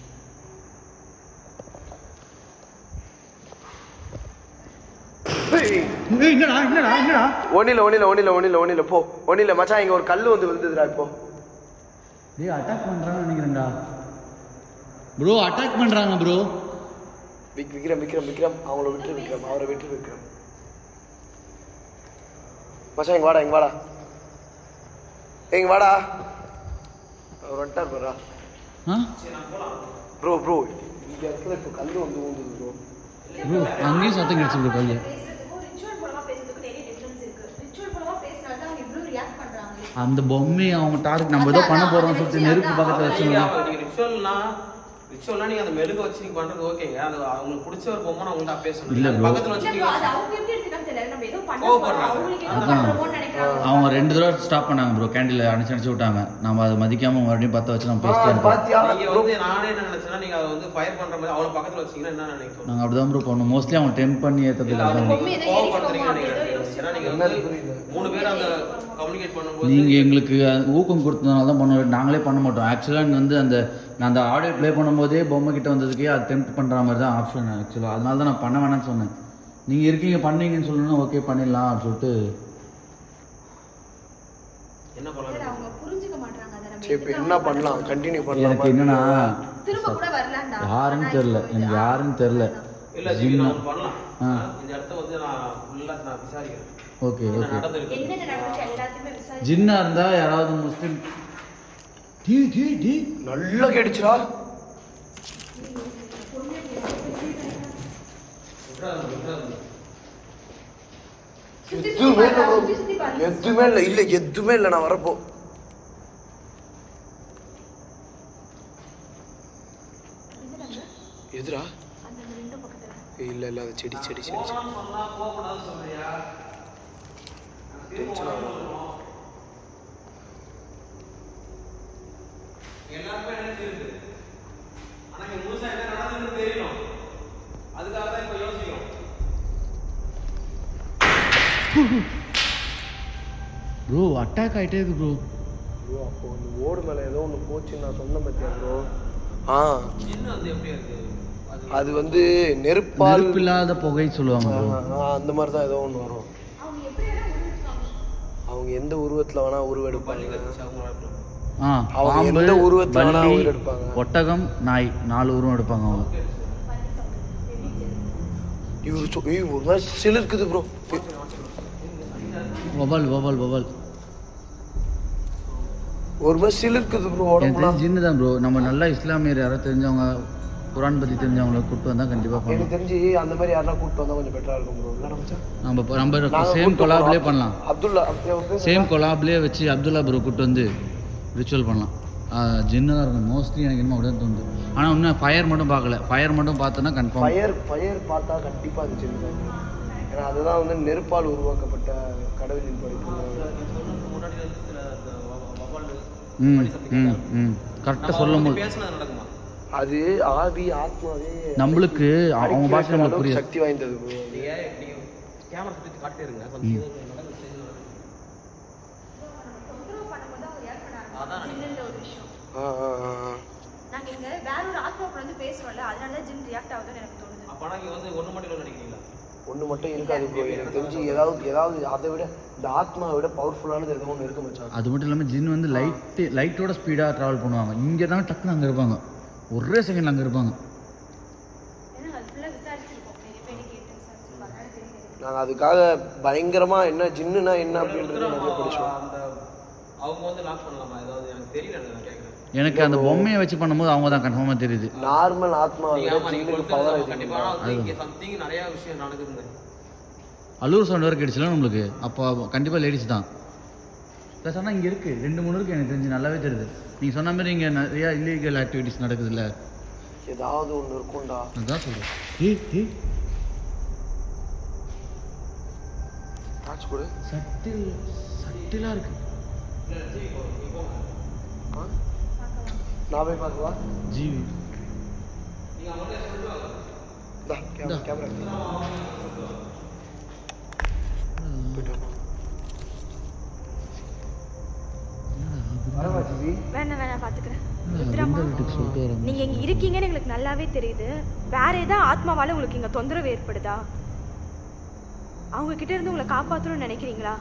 என்னடா ஒன்னில போ. ஒன்னில மச்சான், இங்க ஒரு கல்லு வந்து விழுந்ததுடா இப்போ. டேய் அட்டாக் பண்றான்னு நினைக்கிறேன்டா ப்ரோ. அட்டாக் பண்றாங்க ப்ரோ. விக்ரம் அவரை விட்டு விக்ரம். மச்சான் இங்க வாடா. அவர் வந்துட்டார் பாரா. ப்ரோ இங்க இருக்கிற இப்போ கல்லு வந்து விழுந்தது ப்ரோ. ப்ரோ அங்கேயும் சத்தம் கிடைச்சு ப்ரோ கல்லு. அந்த பொம்மை அவங்க டார்கெட் நம்ம ஏதோ பண்ண போறோம்னு சொல்லிட்டு நெருப்பு பக்கத்துல வச்சுருந்தோம். ரிச்சுவல்னா நீங்க அந்த மெழுக வச்சு நீங்க பண்றது ஓகேங்க. அது அவங்களுக்கு பிடிச்ச ஒரு பொம்மை அவங்க தான் பேசணும். இல்ல ப்ரோ, பக்கத்துல வச்சு அது அவங்க எப்படி எடுத்துக்கான்னு தெரியல. நம்ம ஏதோ பண்ணோம், அவங்களுக்கு ஏதோ பண்றோம்னு நினைக்கிறாங்க. அவங்க 2 தடவை ஸ்டாப் பண்ணாங்க ப்ரோ. கேண்டில் அணைச்சு விட்டாங்க. நம்ம அதை மதிக்காம மறுபடியும் 10 வச்சு நம்ம பேசிட்டோம். நீங்க வந்து நானே என்ன நினைச்சேன்னா, நீங்க அதை வந்து ஃபயர் பண்ற மாதிரி அவளை பக்கத்துல வச்சீங்கன்னா என்ன நினைக்கிறோம்? நாங்க அப்படிதான் ப்ரோ பண்ணோம். மோஸ்ட்லி அவங்க டெம்ப் பண்ணி ஏத்தது இல்ல. மூணு பேர் அந்த கம்யூனிகேட் பண்ணும்போது நீங்க எங்களுக்கு ஊக்கம் கொடுத்ததுனால தான் பண்ண. நாங்களே பண்ண மாட்டோம் ஆக்சுவலா. வந்து அந்த ஆடியோ ப்ளே பண்ணும்போதே பொம்மை கிட்ட வந்ததுக்கே அது டெம்ப்ட் பண்ற மாதிரி தான் ஆப்ஷன் ஆக்சுவலா. அதனால தான் நான் பண்ண வேணாம்னு சொன்னேன். நீங்க இருக்கீங்க பண்ணீங்கன்னு சொல்லணும், ஓகே பண்ணிடலாம் அப்படின்னு சொல்லிட்டு. என்ன பண்ணலாம்? அவங்க புரிஞ்சுக்க மாட்டாங்க. அத நம்ம சரி இப்போ என்ன பண்ணலாம்? கண்டினியூ பண்ணலாம். எனக்கு என்னன்னா திரும்ப கூட வரலாம்டா. யாருன்னு தெரியல, எனக்கு யாருன்னு தெரியல. இல்ல ஜிவி நான் பண்ணலாம். இந்த இடத்த வந்து நான் ஃபுல்லா நான் விசாரிக்கிறேன். ஓகே என்ன நடந்துச்சு எல்லாத்தையுமே விசாரிச்சு. ஜின்னா இருந்தா யாராவது முஸ்லிம் டி நல்லா கேடுச்சுடா. எதுவுமே இல்லை நான் வரப்போ. எதுடா? இல்ல அது செடி. எல்லாருமே எனர்ஜி இருக்கு. ஆனா நீங்க முழுசா என்ன நடக்குதுன்னு தெரியணும். அதுக்காக தான் இப்ப யோசிக்கிறோம். ப்ரோ அட்டாக் ஆயிட்டே இருக்கு ப்ரோ. அப்போ அந்த ஓடு மேல ஏதோ ஒன்று போச்சு நான் சொன்ன பத்தியா ப்ரோ? இன்னும் வந்து எப்படி இருக்கு? அது வந்து நெருப்பால் இல்லாத புகை சொல்லுவாங்க. அந்த மாதிரி தான் ஏதோ ஒன்று வரும். அவங்க எந்த உருவத்துல வேணா உருவெடுப்பாங்க. அவங்க எந்த உருவத்துல வேணா உருவெடுப்பாங்க. ஒட்டகம், நாய் 4 உருவம் எடுப்பாங்க அவங்க. இவரு ஒரு மாதிரி சிலிர்க்குது ப்ரோ. வவால் ஒரு மாதிரி சிலிர்க்குது ப்ரோ. எனக்கு ஜின்னு தான் ப்ரோ. நம்ம நல்லா இஸ்லாமியர் யாராவது தெரிஞ்சவங்க, குரான் பத்தி தெரிஞ்சவங்களை கூப்பிட்டு வந்தா கண்டிப்பா பண்ணலாம். எனக்கு தெரிஞ்சு அந்த மாதிரி யாரெல்லாம் கூப்பிட்டு வந்தா கொஞ்சம் பெட்டரா இருக்கும் ப்ரோ. நம்ம சேம் கொலாப்லயே பண்ணலாம். அப்துல்லா சேம் கொலாப்லயே வச்சு அப்துல்லா ப்ரோ கூப்பிட்டு வந்து ரிச்சுவல் பண்ணலாம். ஜின்னு தான் இருக்கும் மோஸ்ட்லி. எனக்கு இன்னும் அப்படியே தோணுது. ஆனால் இன்னும் ஃபயர் மட்டும் பார்க்கல. ஃபயர் மட்டும் பார்த்தோன்னா கன்ஃபார்ம். ஃபயர் பார்த்தா கண்டிப்பாக அது ஜின்னு தான். ஏன்னா அதுதான் வந்து நெருப்பால் உருவாக்கப்பட்ட கடவுளின் படைப்பு. கரெக்டாக சொல்லும் போது அது ஆவி ஆத்மாவே நம்மளுக்கு அவங்க பாஷை நம்மளுக்கு புரியும். சக்தி வாய்ந்தது. கேமரா சுத்தி காட்டிருங்க. நாங்க இங்க வேற ஒரு ஆத்மா கூட வந்து பேசுறோம்ல, அதனால தான் ஜின் ரியாக்ட் ஆகுதுன்னு எனக்கு தோணுது. அப்ப நீங்க வந்து ஒண்ணு மட்டும் நினைக்கிறீங்களா? ஒண்ணு மட்டும் இருக்காது ப்ரோ. எனக்கு தெரிஞ்சு ஏதாவது அதை விட இந்த ஆத்மாவை விட பவர்ஃபுல்லானது எதுவும் ஒன்று இருக்கு மச்சான். அது மட்டும் இல்லாமல் ஜின் வந்து லைட்டோட ஸ்பீடாக ட்ராவல் பண்ணுவாங்க. இங்கே தான் டக்குன்னு அங்கே இருப்பாங்க, ஒரே செகண்ட் அங்கே இருப்பாங்க. நாங்கள் அதுக்காக பயங்கரமாக என்ன ஜின்னுனா என்ன அப்படின்றது நிறைய படிச்சோம். அவங்க வந்து லாக் பண்ணலாமா ஏதாவது எனக்கு தெரியல, நான் கேட்குறேன். எனக்கு அந்த பொம்மையை வச்சு பண்ணும்போது அவங்க தான் கன்ஃபார்மாக தெரியுது. நார்மல் ஆத்மா ஜின்னுக்கு பவர் சம்திங் நிறைய விஷயம் நடக்குதுங்க. அலூர் சவுண்ட் வரை கிடைச்சல நம்மளுக்கு. அப்போ கண்டிப்பாக லேடிஸ் தான். ப்ளஸ் ஆனால் இங்கே இருக்குது 2-3 இருக்குது, எனக்கு தெரிஞ்சு நல்லாவே தெரியுது. நீங்கள் சொன்ன மாதிரி இங்கே நிறையா இல்லீகல் ஆக்டிவிட்டிஸ் நடக்குதுல்ல, ஏதாவது ஒன்று இருக்கும்டா. அதுதான் சொல்கிறேன். ஏய் காட்சி கொடு. சட்டிலாக இருக்கு. நான் போய் பார்க்கவா? ஜிவி கேமரா வேணாம் பார்த்துக்கிறேன். நீங்க இங்க இருக்கீங்கன்னு எங்களுக்கு நல்லாவே தெரியுது. வேற ஏதாவது ஆத்மாவால உங்களுக்கு இங்க தொந்தரவு ஏற்படுதா? அவங்க கிட்ட இருந்து உங்களை காப்பாற்றணும்னு நினைக்கிறீங்களா?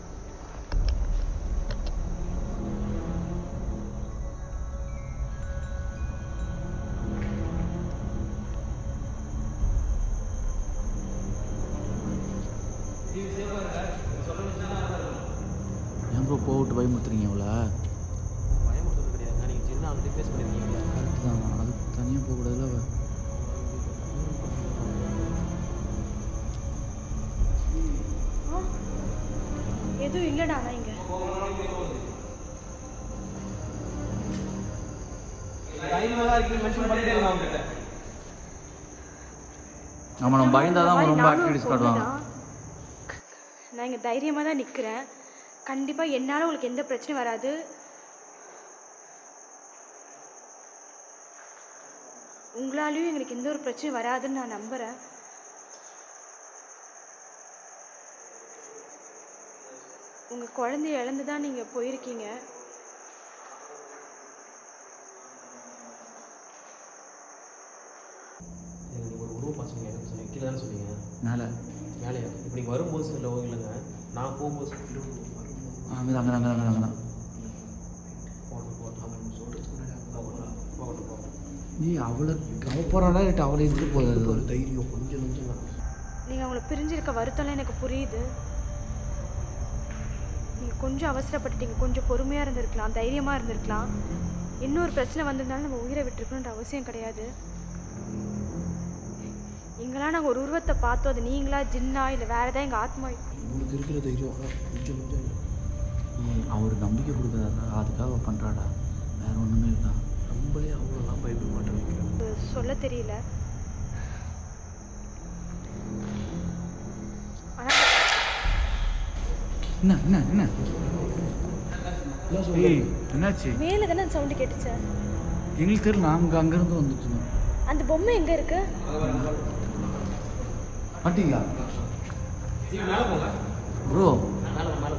ஏன் ப்ரோ போட்டு பயமுறுத்துறீங்க அவ்வளோ? பயமுறுத்துறது கிடையாது, நீங்கள் சின்ன ஆல்ரெடி ஃபேஸ் பண்ணியிருக்கீங்க. கரெக்டு தான், அது தனியாக போகக்கூடாதுல்ல. எதுவும் இல்லடா. நான் இங்க ஆமாம், நம்ம பயந்தாதான் ரொம்ப ஆக்டிவிட்டிஸ் காட்டுவாங்க. நான் இங்கே தைரியமாக தான் நிற்கிறேன். கண்டிப்பாக என்னால் உங்களுக்கு எந்த பிரச்சனையும் வராது. உங்களாலையும் எங்களுக்கு எந்த ஒரு பிரச்சனையும் வராதுன்னு நான் நம்புகிறேன். உங்கள் குழந்தைய இழந்து தான் நீங்கள் போயிருக்கீங்க. ஒரு உருவ பசங்க எனக்கு சொன்னீங்க, கீழே தானே சொன்னீங்க? மேலே வேலையா? இப்போ நீங்கள் வரும்போது சொல்ல இல்லைங்க, நான் போகும்போது அங்கே அங்கே நீ அவளை கவப்பறாடா இட்டு அவளை இருந்துட்டு போகுது. ஒரு தைரியம் கொஞ்சம் கொஞ்சம் தான். நீங்கள் அவங்கள பிரிஞ்சிருக்க வருத்தம்லாம் எனக்கு புரியுது. நீங்கள் கொஞ்சம் அவசரப்பட்டுட்டீங்க, கொஞ்சம் பொறுமையாக இருந்திருக்கலாம், தைரியமாக இருந்திருக்கலாம். இன்னொரு பிரச்சனை வந்திருந்தாலும் நம்ம உயிரை விட்டுருக்கணுன்ற அவசியம் கிடையாது. எங்களாம் நாங்கள் ஒரு உருவத்தை பார்த்தோம், அது நீங்களா ஜின்னா இல்லை வேறு ஏதாவது எங்கள் ஆத்மா? உங்களுக்கு இருக்கிற தைரியம் கொஞ்சம் கொஞ்சம். அவர் நம்பிக்கை கொடுக்குறாரா, அதுக்காக பண்ணுறாடா, வேற ஒன்றுமே இல்லை. நம்மளே அவங்களெல்லாம் பயப்பட மாட்டேன். சொல்ல தெரியல. ஆனால் என்ன என்ன என்ன ஏய் என்னாச்சு? மேலே தானே அந்த சவுண்டு கேட்டுச்சு. எங்களுக்கு தெரியல, நாங்கள் அங்கேருந்து வந்துட்டு. அந்த பொம்மை எங்கே இருக்கு? மாட்டீங்களா மேலே போங்க ப்ரோ? மேலே மேலே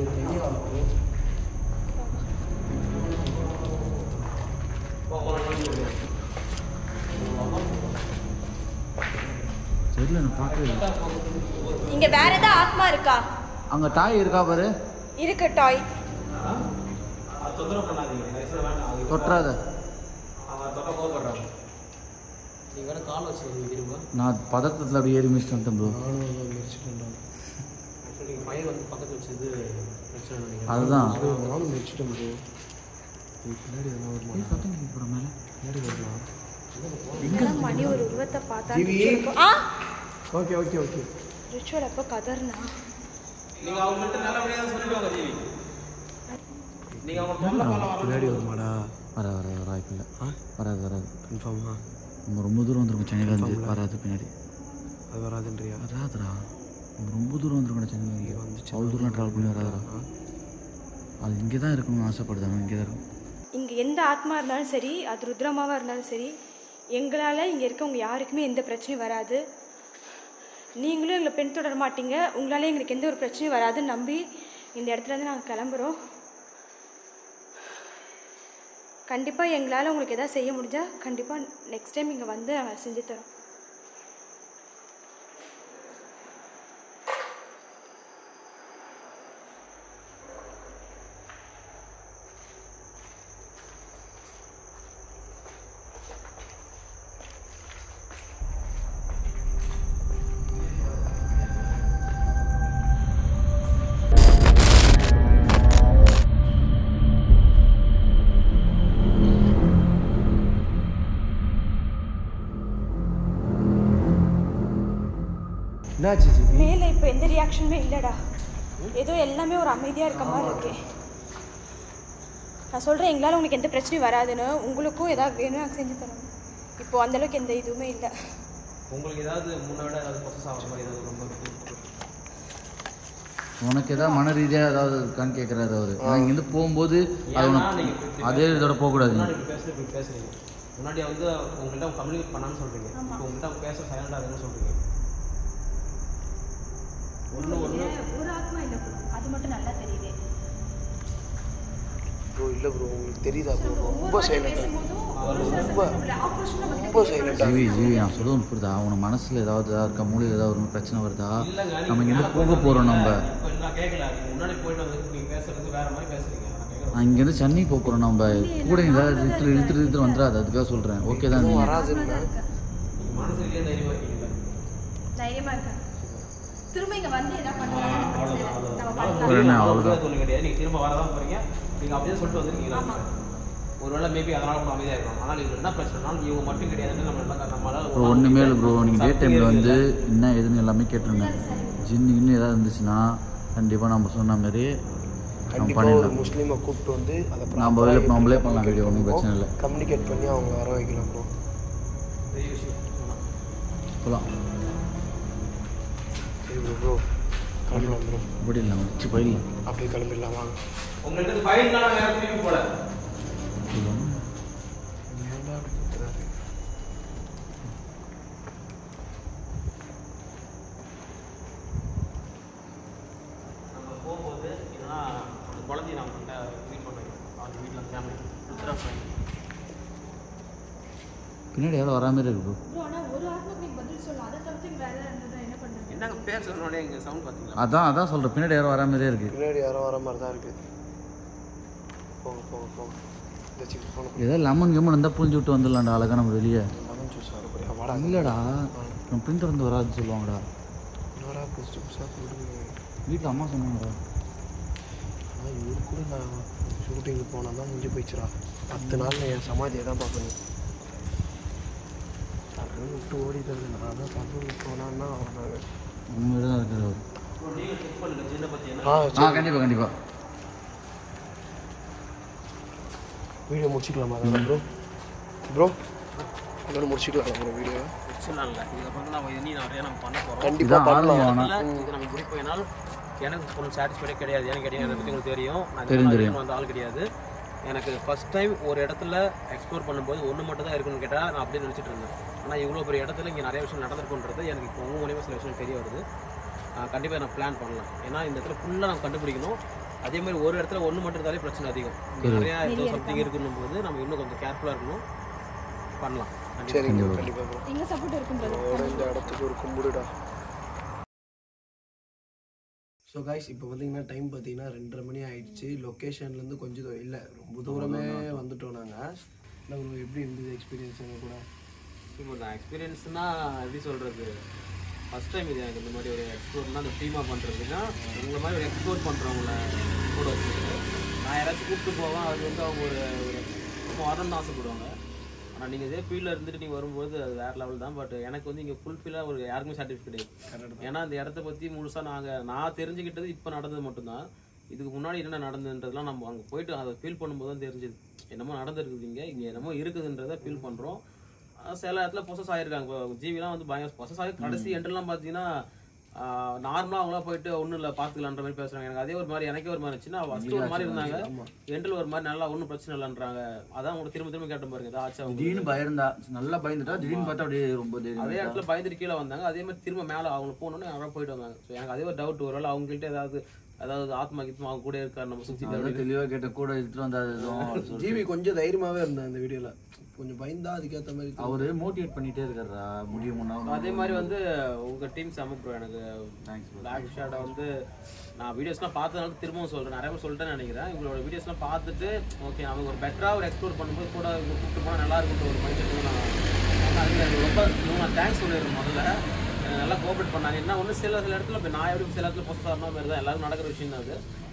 தெரியல, நான் பார்க்கவே. இங்க வேற ஏதாவது ஆத்மா இருக்கா? அங்கே டாய் இருக்கா பாரு. இருக்கு டாய். தொந்தரவு பண்ணாதீங்க, வேண்டாம். தொட்டுறாத. அவன் தொட்ட கோவப்படுறாங்க. நீங்கள் வேணா கால் வச்சு திரும்ப. நான் பதட்டத்தில் அப்படியே ஏறி மிஸ்ட் வந்துட்டேன் ப்ரோ. நீங்கள் பையன் வந்து பக்கத்தில் வச்சது பிரச்சனை நினைக்கிறேன். அதுதான் நானும் முடிச்சிட்டேன் ப்ரோ. பின்னாடி எதனா வருமா? சத்தம் கேட்குற மேலே பின்னாடி வரலாம். இங்கெல்லாம் மணி ஒரு உருவத்தை பார்த்தா ஓகே ஓகே ஓகே. ரிச்சுவல் அப்போ கதர்னா நீங்கள் அவங்கள்ட்ட நல்லபடியாக சொல்லிடுவாங்க ஜீவி. நீங்கள் அவங்க பின்னாடி வருமாடா? வர வாய்ப்பு இல்லை. வராது கன்ஃபார்மா? நம்ம ரொம்ப தூரம் வந்துருக்கோம் சென்னையிலேருந்து. வராது பின்னாடி. அது வராதுன்றியா? வராதுடா, நம்ம ரொம்ப தூரம் வந்துருக்கோம் சென்னையில். வந்துச்சு அவ்வளோ தூரம் ட்ராவல் பண்ணி வராதுடா. அது இங்கே தான் இருக்கணும்னு ஆசைப்படுதாங்க, இங்கே தான் இருக்கும். இங்கே எந்த ஆத்மா இருந்தாலும் சரி, அது ருத்ரமாவாக இருந்தாலும் சரி, எங்களால் இங்கே இருக்கவங்க யாருக்குமே எந்த பிரச்சனையும் வராது. நீங்களும் எங்களை பெண் தொடர மாட்டீங்க, உங்களால் எங்களுக்கு எந்த ஒரு பிரச்சனையும் வராதுன்னு நம்பி இந்த இடத்துலேருந்து நாங்கள் கிளம்புறோம். கண்டிப்பாக எங்களால் உங்களுக்கு எதாவது செய்ய முடிஞ்சால் கண்டிப்பாக நெக்ஸ்ட் டைம் இங்கே வந்து நாங்கள் செஞ்சுத்தரோம். என்னாச்சு ஜிவி? மேலே இப்போ எந்த ரியாக்ஷனுமே இல்லைடா. ஏதோ எல்லாமே ஒரு அமைதியாக இருக்க மாதிரி இருக்கே. நான் சொல்கிறேன் எங்களால் உங்களுக்கு எந்த பிரச்சனையும் வராதுன்னு. உங்களுக்கும் ஏதாவது வேணும் எனக்கு செஞ்சு தரணும். இப்போ அந்தளவுக்கு எந்த இதுவுமே இல்லை. உங்களுக்கு ஏதாவது முன்னாடி ஏதாவது ப்ரொசஸ் ஆகிற மாதிரி ஏதாவது ரொம்ப உனக்கு ஏதாவது மன ரீதியாக ஏதாவது இருக்கான்னு கேட்குறாரு அவர். நான் இங்கேருந்து போகும்போது அது உனக்கு அதே இதோட போகக்கூடாது. பேசுறீங்க முன்னாடி வந்து உங்கள்கிட்ட கம்யூனிகேட் பண்ணான்னு சொல்கிறீங்க. இப்போ உங்கள்கிட்ட பேச சைலண்டாக இருக்குன்னு சொல்கிறீங்க. ஒரு ஆத்மா இல்லை ப்ரோ, அது மட்டும் நல்லா தெரியுது ப்ரோ. இல்லை ப்ரோ, உங்களுக்கு தெரியுதா ப்ரோ? ரொம்ப சைலண்டாக, ரொம்ப சைலண்டாக. ஜிவி நான் சொல்லுவேன் புரியுதா? அவனை மனசில் ஏதாவது இருக்கா, மூளையில் ஏதாவது ஒரு பிரச்சனை வருதா? நம்ம இங்கேருந்து போக போகிறோம். நம்ம இங்கேருந்து சென்னை போக போகிறோம். நம்ம கூட ஏதாவது இழுத்துட்டு வந்துடாது. அதுக்காக சொல்கிறேன். ஓகே தான்? வராதுன்னா தைரியமாக இருக்கேன். திரும்ப இங்கே வந்து என்ன பண்ணுவாங்க? அவ்வளோதான் சொல்லுங்க கிடையாது. நீங்கள் திரும்ப வரதான் போகிறீங்க. நீங்கள் அப்படியே சொல்லிட்டு வந்துருக்கீங்களா? ஒருவேளை மேபி அதனால நம்ம அமைதியாக இருக்கணும். ஆனால் இவங்க என்ன பிரச்சனைனாலும் இவங்க மட்டும் கிடையாதுன்னு நம்மளால ஒன்றுமே இல்லை ப்ரோ. நீங்கள் டே டைமில் வந்து என்ன ஏதுன்னு எல்லாமே கேட்டுருங்க. ஜின்னு ஏதாவது இருந்துச்சுன்னா கண்டிப்பாக நம்ம சொன்ன மாதிரி ஒரு முஸ்லீமை கூப்பிட்டு வந்து அதை நம்மளே பண்ணலாம். வீடியோ ஒன்றும் பிரச்சனை இல்லை. கம்யூனிகேட் பண்ணி அவங்க வர வைக்கலாம் ப்ரோ. பெரிய விஷயம் போகலாம். சரி ப்ரோ, கிளம்பலாம் ப்ரோ. அப்படி இல்லை, வச்சு போயிடலாம். அப்படியே கிளம்பிடலாம் வாங்க. உங்களுக்கு ஃபைன் தான் வேறு திரும்பி போல. நம்ம போகும்போது இதெல்லாம் அந்த குழந்தைய நான் கிட்ட மீட் பண்ணுறேன். அவங்க வீட்டில் ஃபேமிலி பின்னாடி எவ்வளோ வரா மாதிரி இருக்கு ப்ரோ. ப்ரோ ஆனால் ஒரு ஆத்மாக்கு நீங்கள் பதில் சொல்லலாம். அதை தவிர்த்து வேறு இருந்ததா என்ன பண்ணுறது? என்னங்க பேர் சொன்னோடனே எங்கள் சவுண்ட் பார்த்தீங்களா? அதான் சொல்கிறேன். பின்னாடி யாரோ வரா மாதிரியே இருக்குது. பின்னாடி யாரோ வர மாதிரி தான் இருக்குது. போங்க போங்க போங்க. ஏதோ லெமன் கிமன் இருந்தால் புரிஞ்சு விட்டு வந்துடலாம்டா. அழகாக நம்ம வெளியே. லெமன் ஜூஸ் வர போய் வாடா. இல்லைடா, நம்ம பின் திறந்து வராதுன்னு சொல்லுவாங்கடா. என்னடா புதுசு புதுசாக கொடுங்க. வீட்டில் அம்மா சொன்னாங்கடா. ஆனால் இவரு கூட நான் ஷூட்டிங்கு போனால் தான் முடிஞ்சு போயிடுச்சுடா. 10 நாள் என் சமாதியை தான் பார்க்கணும். சடங்கு விட்டு ஓடிடுறது. நான் தான் சடங்கு போனான்னா உண்மையில தான் இருக்குது அவர். நீங்கள் செக் பண்ணுங்க ஜின்னை பற்றி என்ன. கண்டிப்பாக வீடியோ முடிச்சுக்கலாமா ப்ரோ? ப்ரோ அதோட முடிச்சுக்கலாம் ப்ரோ வீடியோ. முடிச்சிடலாம் இல்லை. இதுக்கப்புறம் நம்ம இனி நிறையா நம்ம பண்ண போகிறோம். கண்டிப்பாக பண்ணலாம். இது நம்ம முடிப்போம். ஏன்னால் எனக்கு ஒன்றும் சாட்டிஸ்ஃபைடே கிடையாது. ஏன்னு கேட்டீங்கன்னா அதை பற்றி உங்களுக்கு தெரியும். தெரியும். அந்த ஆள் கிடையாது. எனக்கு ஃபஸ்ட் டைம் ஒரு இடத்துல எக்ஸ்ப்ளோர் பண்ணும்போது ஒன்று மட்டும் தான் இருக்குன்னு கேட்டால் நான் அப்படியே நினச்சிட்டு இருந்தேன். ஆனால் இவ்வளோ பெரிய இடத்துல இங்கே நிறைய விஷயம் நடந்திருக்குன்றது எனக்கு இப்போ உங்கள் மூலியமாக சில விஷயம் தெரிய வருது. கண்டிப்பாக நான் பிளான் பண்ணலாம். ஏன்னா இந்த இடத்துல ஃபுல்லாக நம்ம கண்டுபிடிக்கணும். அதே மாதிரி ஒரு இடத்துல ஒன்று மட்டும் இருந்தாலே பிரச்சனை அதிகம். நிறையா ஏதோ சம்திங் இருக்குன்னும் போது நம்ம இன்னும் கொஞ்சம் கேர்ஃபுல்லாக இருக்கணும். பண்ணலாம். சரி கண்டிப்பாக ப்ரோ. எங்கள் சப்போர்ட் இருக்குன்றது இந்த இடத்துக்கு ஒரு கும்பிடுடா. ஸோ காய்ஸ் இப்போ பார்த்தீங்கன்னா டைம் பார்த்தீங்கன்னா 2:30 மணி ஆயிடுச்சு. லொக்கேஷன்லேருந்து கொஞ்சம் இல்லை ரொம்ப தூரமே வந்துட்டோம் நாங்கள். இல்லை ப்ரோ எப்படி இருந்தது எக்ஸ்பீரியன்ஸ் எங்கள் கூட? சூப்பர் தான். எக்ஸ்பீரியன்ஸ்னால் எப்படி சொல்கிறது, ஃபஸ்ட் டைம் இது எனக்கு இந்த மாதிரி ஒரு எக்ஸ்ப்ளோர்னால் அந்த டீமாக பண்ணுறதுன்னா உங்களை மாதிரி ஒரு எக்ஸ்ப்ளோர் பண்ணுறவங்கள கூட வச்சுருக்கு. நான் யாராச்சும் கூப்பிட்டு போவேன். அது வந்து அவங்க ஒரு வரணும்னு ஆசைப்படுவாங்க. ஆனால் நீங்கள் இதே ஃபீல்டில் இருந்துட்டு நீங்கள் வரும்போது அது வேறு லெவல் தான். பட் எனக்கு வந்து இங்கே ஃபுல்ஃபில்லாக ஒரு யாருக்குமே சாட்டிஸ்ஃபைட். ஏன்னா அந்த இடத்த பற்றி முழுசாக நான் தெரிஞ்சுக்கிட்டது இப்போ நடந்தது மட்டும்தான். இதுக்கு முன்னாடி என்னென்ன நடந்ததுன்றதுலாம் நம்ம அங்கே போயிட்டு அதை ஃபீல் பண்ணும்போது தான் தெரிஞ்சுது. என்னமோ நடந்துருக்குது, இங்கே என்னமோ இருக்குதுன்றதை ஃபீல் பண்ணுறோம். சில இடத்துல பொசஸ் ஆகிருக்காங்க. இப்போ ஜீவிலாம் வந்து பயங்கர பொசஸ் ஆகி கடைசி எண்டெல்லாம் பார்த்தீங்கன்னா நார்மலாக அவங்களாம் போயிட்டு ஒன்றும் இல்லை பார்த்துக்கலான்ற மாதிரி பேசுகிறாங்க. எனக்கு அதே ஒரு மாதிரி எனக்கே ஒரு மாதிரி இருந்துச்சுன்னா ஃபஸ்ட்டு ஒரு மாதிரி இருந்தாங்க. எண்டில் ஒரு மாதிரி நல்லா ஒன்றும் பிரச்சனை இல்லைன்றாங்க. அதான் உங்களுக்கு திரும்ப கேட்ட பாருங்க. ஏதாச்சும் அவங்க திடீர்னு பயந்தா நல்லா பயந்துட்டா திடீர்னு பார்த்தா அப்படியே ரொம்ப அதே இடத்துல பயந்துட்டு கீழே வந்தாங்க. அதே மாதிரி திரும்ப மேலே அவங்க போனோன்னு யாராவது போயிட்டு வந்தாங்க. ஸோ எனக்கு அதே ஒரு டவுட், ஒருவேளை அவங்கள்ட்ட அதாவது ஆத்மா கித்மா அவங்க கூட இருக்காரு நம்ம சுற்றி தெளிவாக கேட்ட கூட எடுத்துட்டு வந்தா ஜிவி கொஞ்சம் தைரியமாகவே இருந்தேன் அந்த வீடியோவில். கொஞ்சம் பயந்தா அதுக்கேற்ற மாதிரி அவரு மோட்டிவேட் பண்ணிட்டே இருக்காரா முடியும்னா. அதே மாதிரி வந்து உங்கள் டீம் செம ப்ரோ. எனக்கு தேங்க்ஸ் ப்ரோ. பிளாக் ஷாடை வந்து நான் வீடியோஸ்லாம் பார்த்ததுனால திரும்பவும் சொல்கிறேன். நிறைய பேர் சொல்லிட்டேன்னு நினைக்கிறேன். உங்களோட வீடியோஸ்லாம் பார்த்துட்டு ஓகே அவங்க ஒரு பெட்டராக ஒரு எக்ஸ்ப்ளோர் பண்ணும்போது கூட கூப்பிட்டு போனால் நல்லா இருக்குன்ற ஒரு மைண்ட் செட் நான் அதுக்கு ரொம்ப நான் தேங்க்ஸ் சொல்லிடுறேன். முதல்ல நல்லா கோஆப்ரேட் பண்ணாங்க. என்ன ஒன்று சில இடத்துல இப்போ நான் எப்படி சில இடத்துல பொசஸ் ஆகிற மாதிரி தான் எல்லாரும் நடக்கிற விஷயம் தான் அது.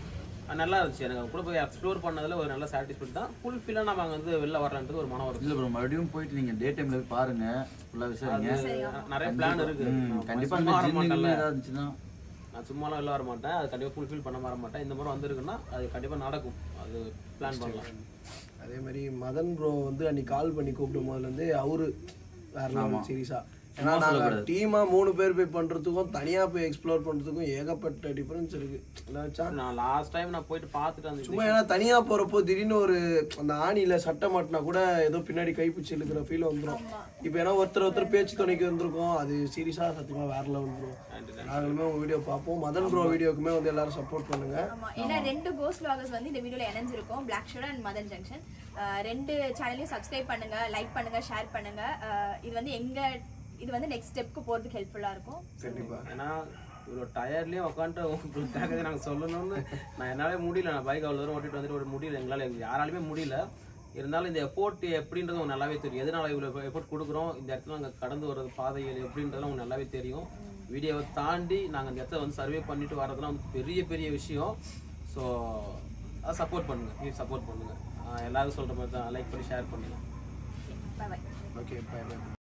நல்லா இருந்துச்சு எனக்கு கூட போய் எக்ஸ்ப்ளோர் பண்ணதில் ஒரு நல்ல சாட்டிஸ்ஃபைட் தான். ஃபுல்ஃபில்லாக நம்ம அங்கே வந்து வெளில வரலான்றது ஒரு மனம் வருது. இல்லை ப்ரோ மறுபடியும் போயிட்டு நீங்கள் டே டைமில் போய் பாருங்க, ஃபுல்லாக விசாரிங்க. நிறைய பிளான் இருக்கு. கண்டிப்பாக ஏதாவது இருந்துச்சுன்னா நான் சும்மாலாம் வெளில வர மாட்டேன், அது கண்டிப்பாக ஃபுல்ஃபில் பண்ண வர மாட்டேன். இந்த மாதிரி வந்திருக்குன்னா அது கண்டிப்பாக நடக்கும், அது பிளான் பண்ணலாம். அதே மாதிரி மதன் ப்ரோ வந்து அன்னைக்கு கால் பண்ணி கூப்பிடும் போதுல இருந்து அவரு வேற லெவல் சீரியஸா. ஏன்னா நாங்கள் டீமா 3 பேர் போய் பண்றதுக்கும் தனியா போய் எக்ஸ்ப்ளோர் பண்றதுக்கும் ஏகப்பட்ட டிஃபரன்ஸ் இருக்கு. நான் லாஸ்ட் டைம் நான் போயிட்டு பார்த்துட்டு அந்த சும்மா ஏன்னா தனியா போறப்போ திடீர்னு ஒரு அந்த ஆணியில சட்டை மாட்டினா கூட ஏதோ பின்னாடி கைப்பிடிச்சு இழுக்கிற ஃபீல் வந்துடும். இப்போ ஏன்னா ஒருத்தர் பேச்சு துணைக்கு வந்திருக்கோம், அது சீரியஸா சத்தியமா வேற லெவல் வந்துடும். நாங்களுமே உங்க வீடியோ பார்ப்போம். மதன் ப்ரோ வீடியோக்குமே வந்து எல்லாரும் சப்போர்ட் பண்ணுங்க. ஏன்னா 2 கோஸ்ட் vloggers வந்து இந்த வீடியோல இணைஞ்சிருக்கோம், black shadow and Madan junction. 2 சேனலையும் சப்ஸ்கிரைப் பண்ணுங்க, லைக் பண்ணுங்க, ஷேர் பண்ணுங்க. இது வந்து நெக்ஸ்ட் ஸ்டெப்க்கு போறதுக்கு ஹெல்ப்ஃபுல்லா இருக்கும். கண்டிப்பா. ஏன்னா இவ்வளோ டயர்லேயும் உட்காந்துட்டு உங்களுக்காக நாங்கள் சொல்லணும்னு நான் என்னாலே முடியல. நான் பைக் அவ்வளோ தூரம் ஓட்டிட்டு வந்துட்டு முடியல, எங்களால் யாராலுமே முடியல. இருந்தாலும் இந்த எஃபோர்ட் எப்படின்றது உங்களுக்கு நல்லாவே தெரியும். எதனால இவ்வளோ எஃபோர்ட் கொடுக்குறோம், இந்த இடத்துல நாங்கள் கடந்து வர்றது பாதைகள் எப்படின்றதுலாம் உங்களுக்கு நல்லாவே தெரியும். வீடியோவை தாண்டி நாங்கள் இந்த இடத்துல வந்து சர்வே பண்ணிட்டு வர்றதுலாம் வந்து பெரிய பெரிய விஷயம். ஸோ அதை சப்போர்ட் பண்ணுங்கள், ப்ளீஸ் சப்போர்ட் பண்ணுங்கள். எல்லாரும் சொல்கிற மாதிரி தான், லைக் பண்ணி ஷேர் பண்ணுங்கள். Bye bye. Okay bye by.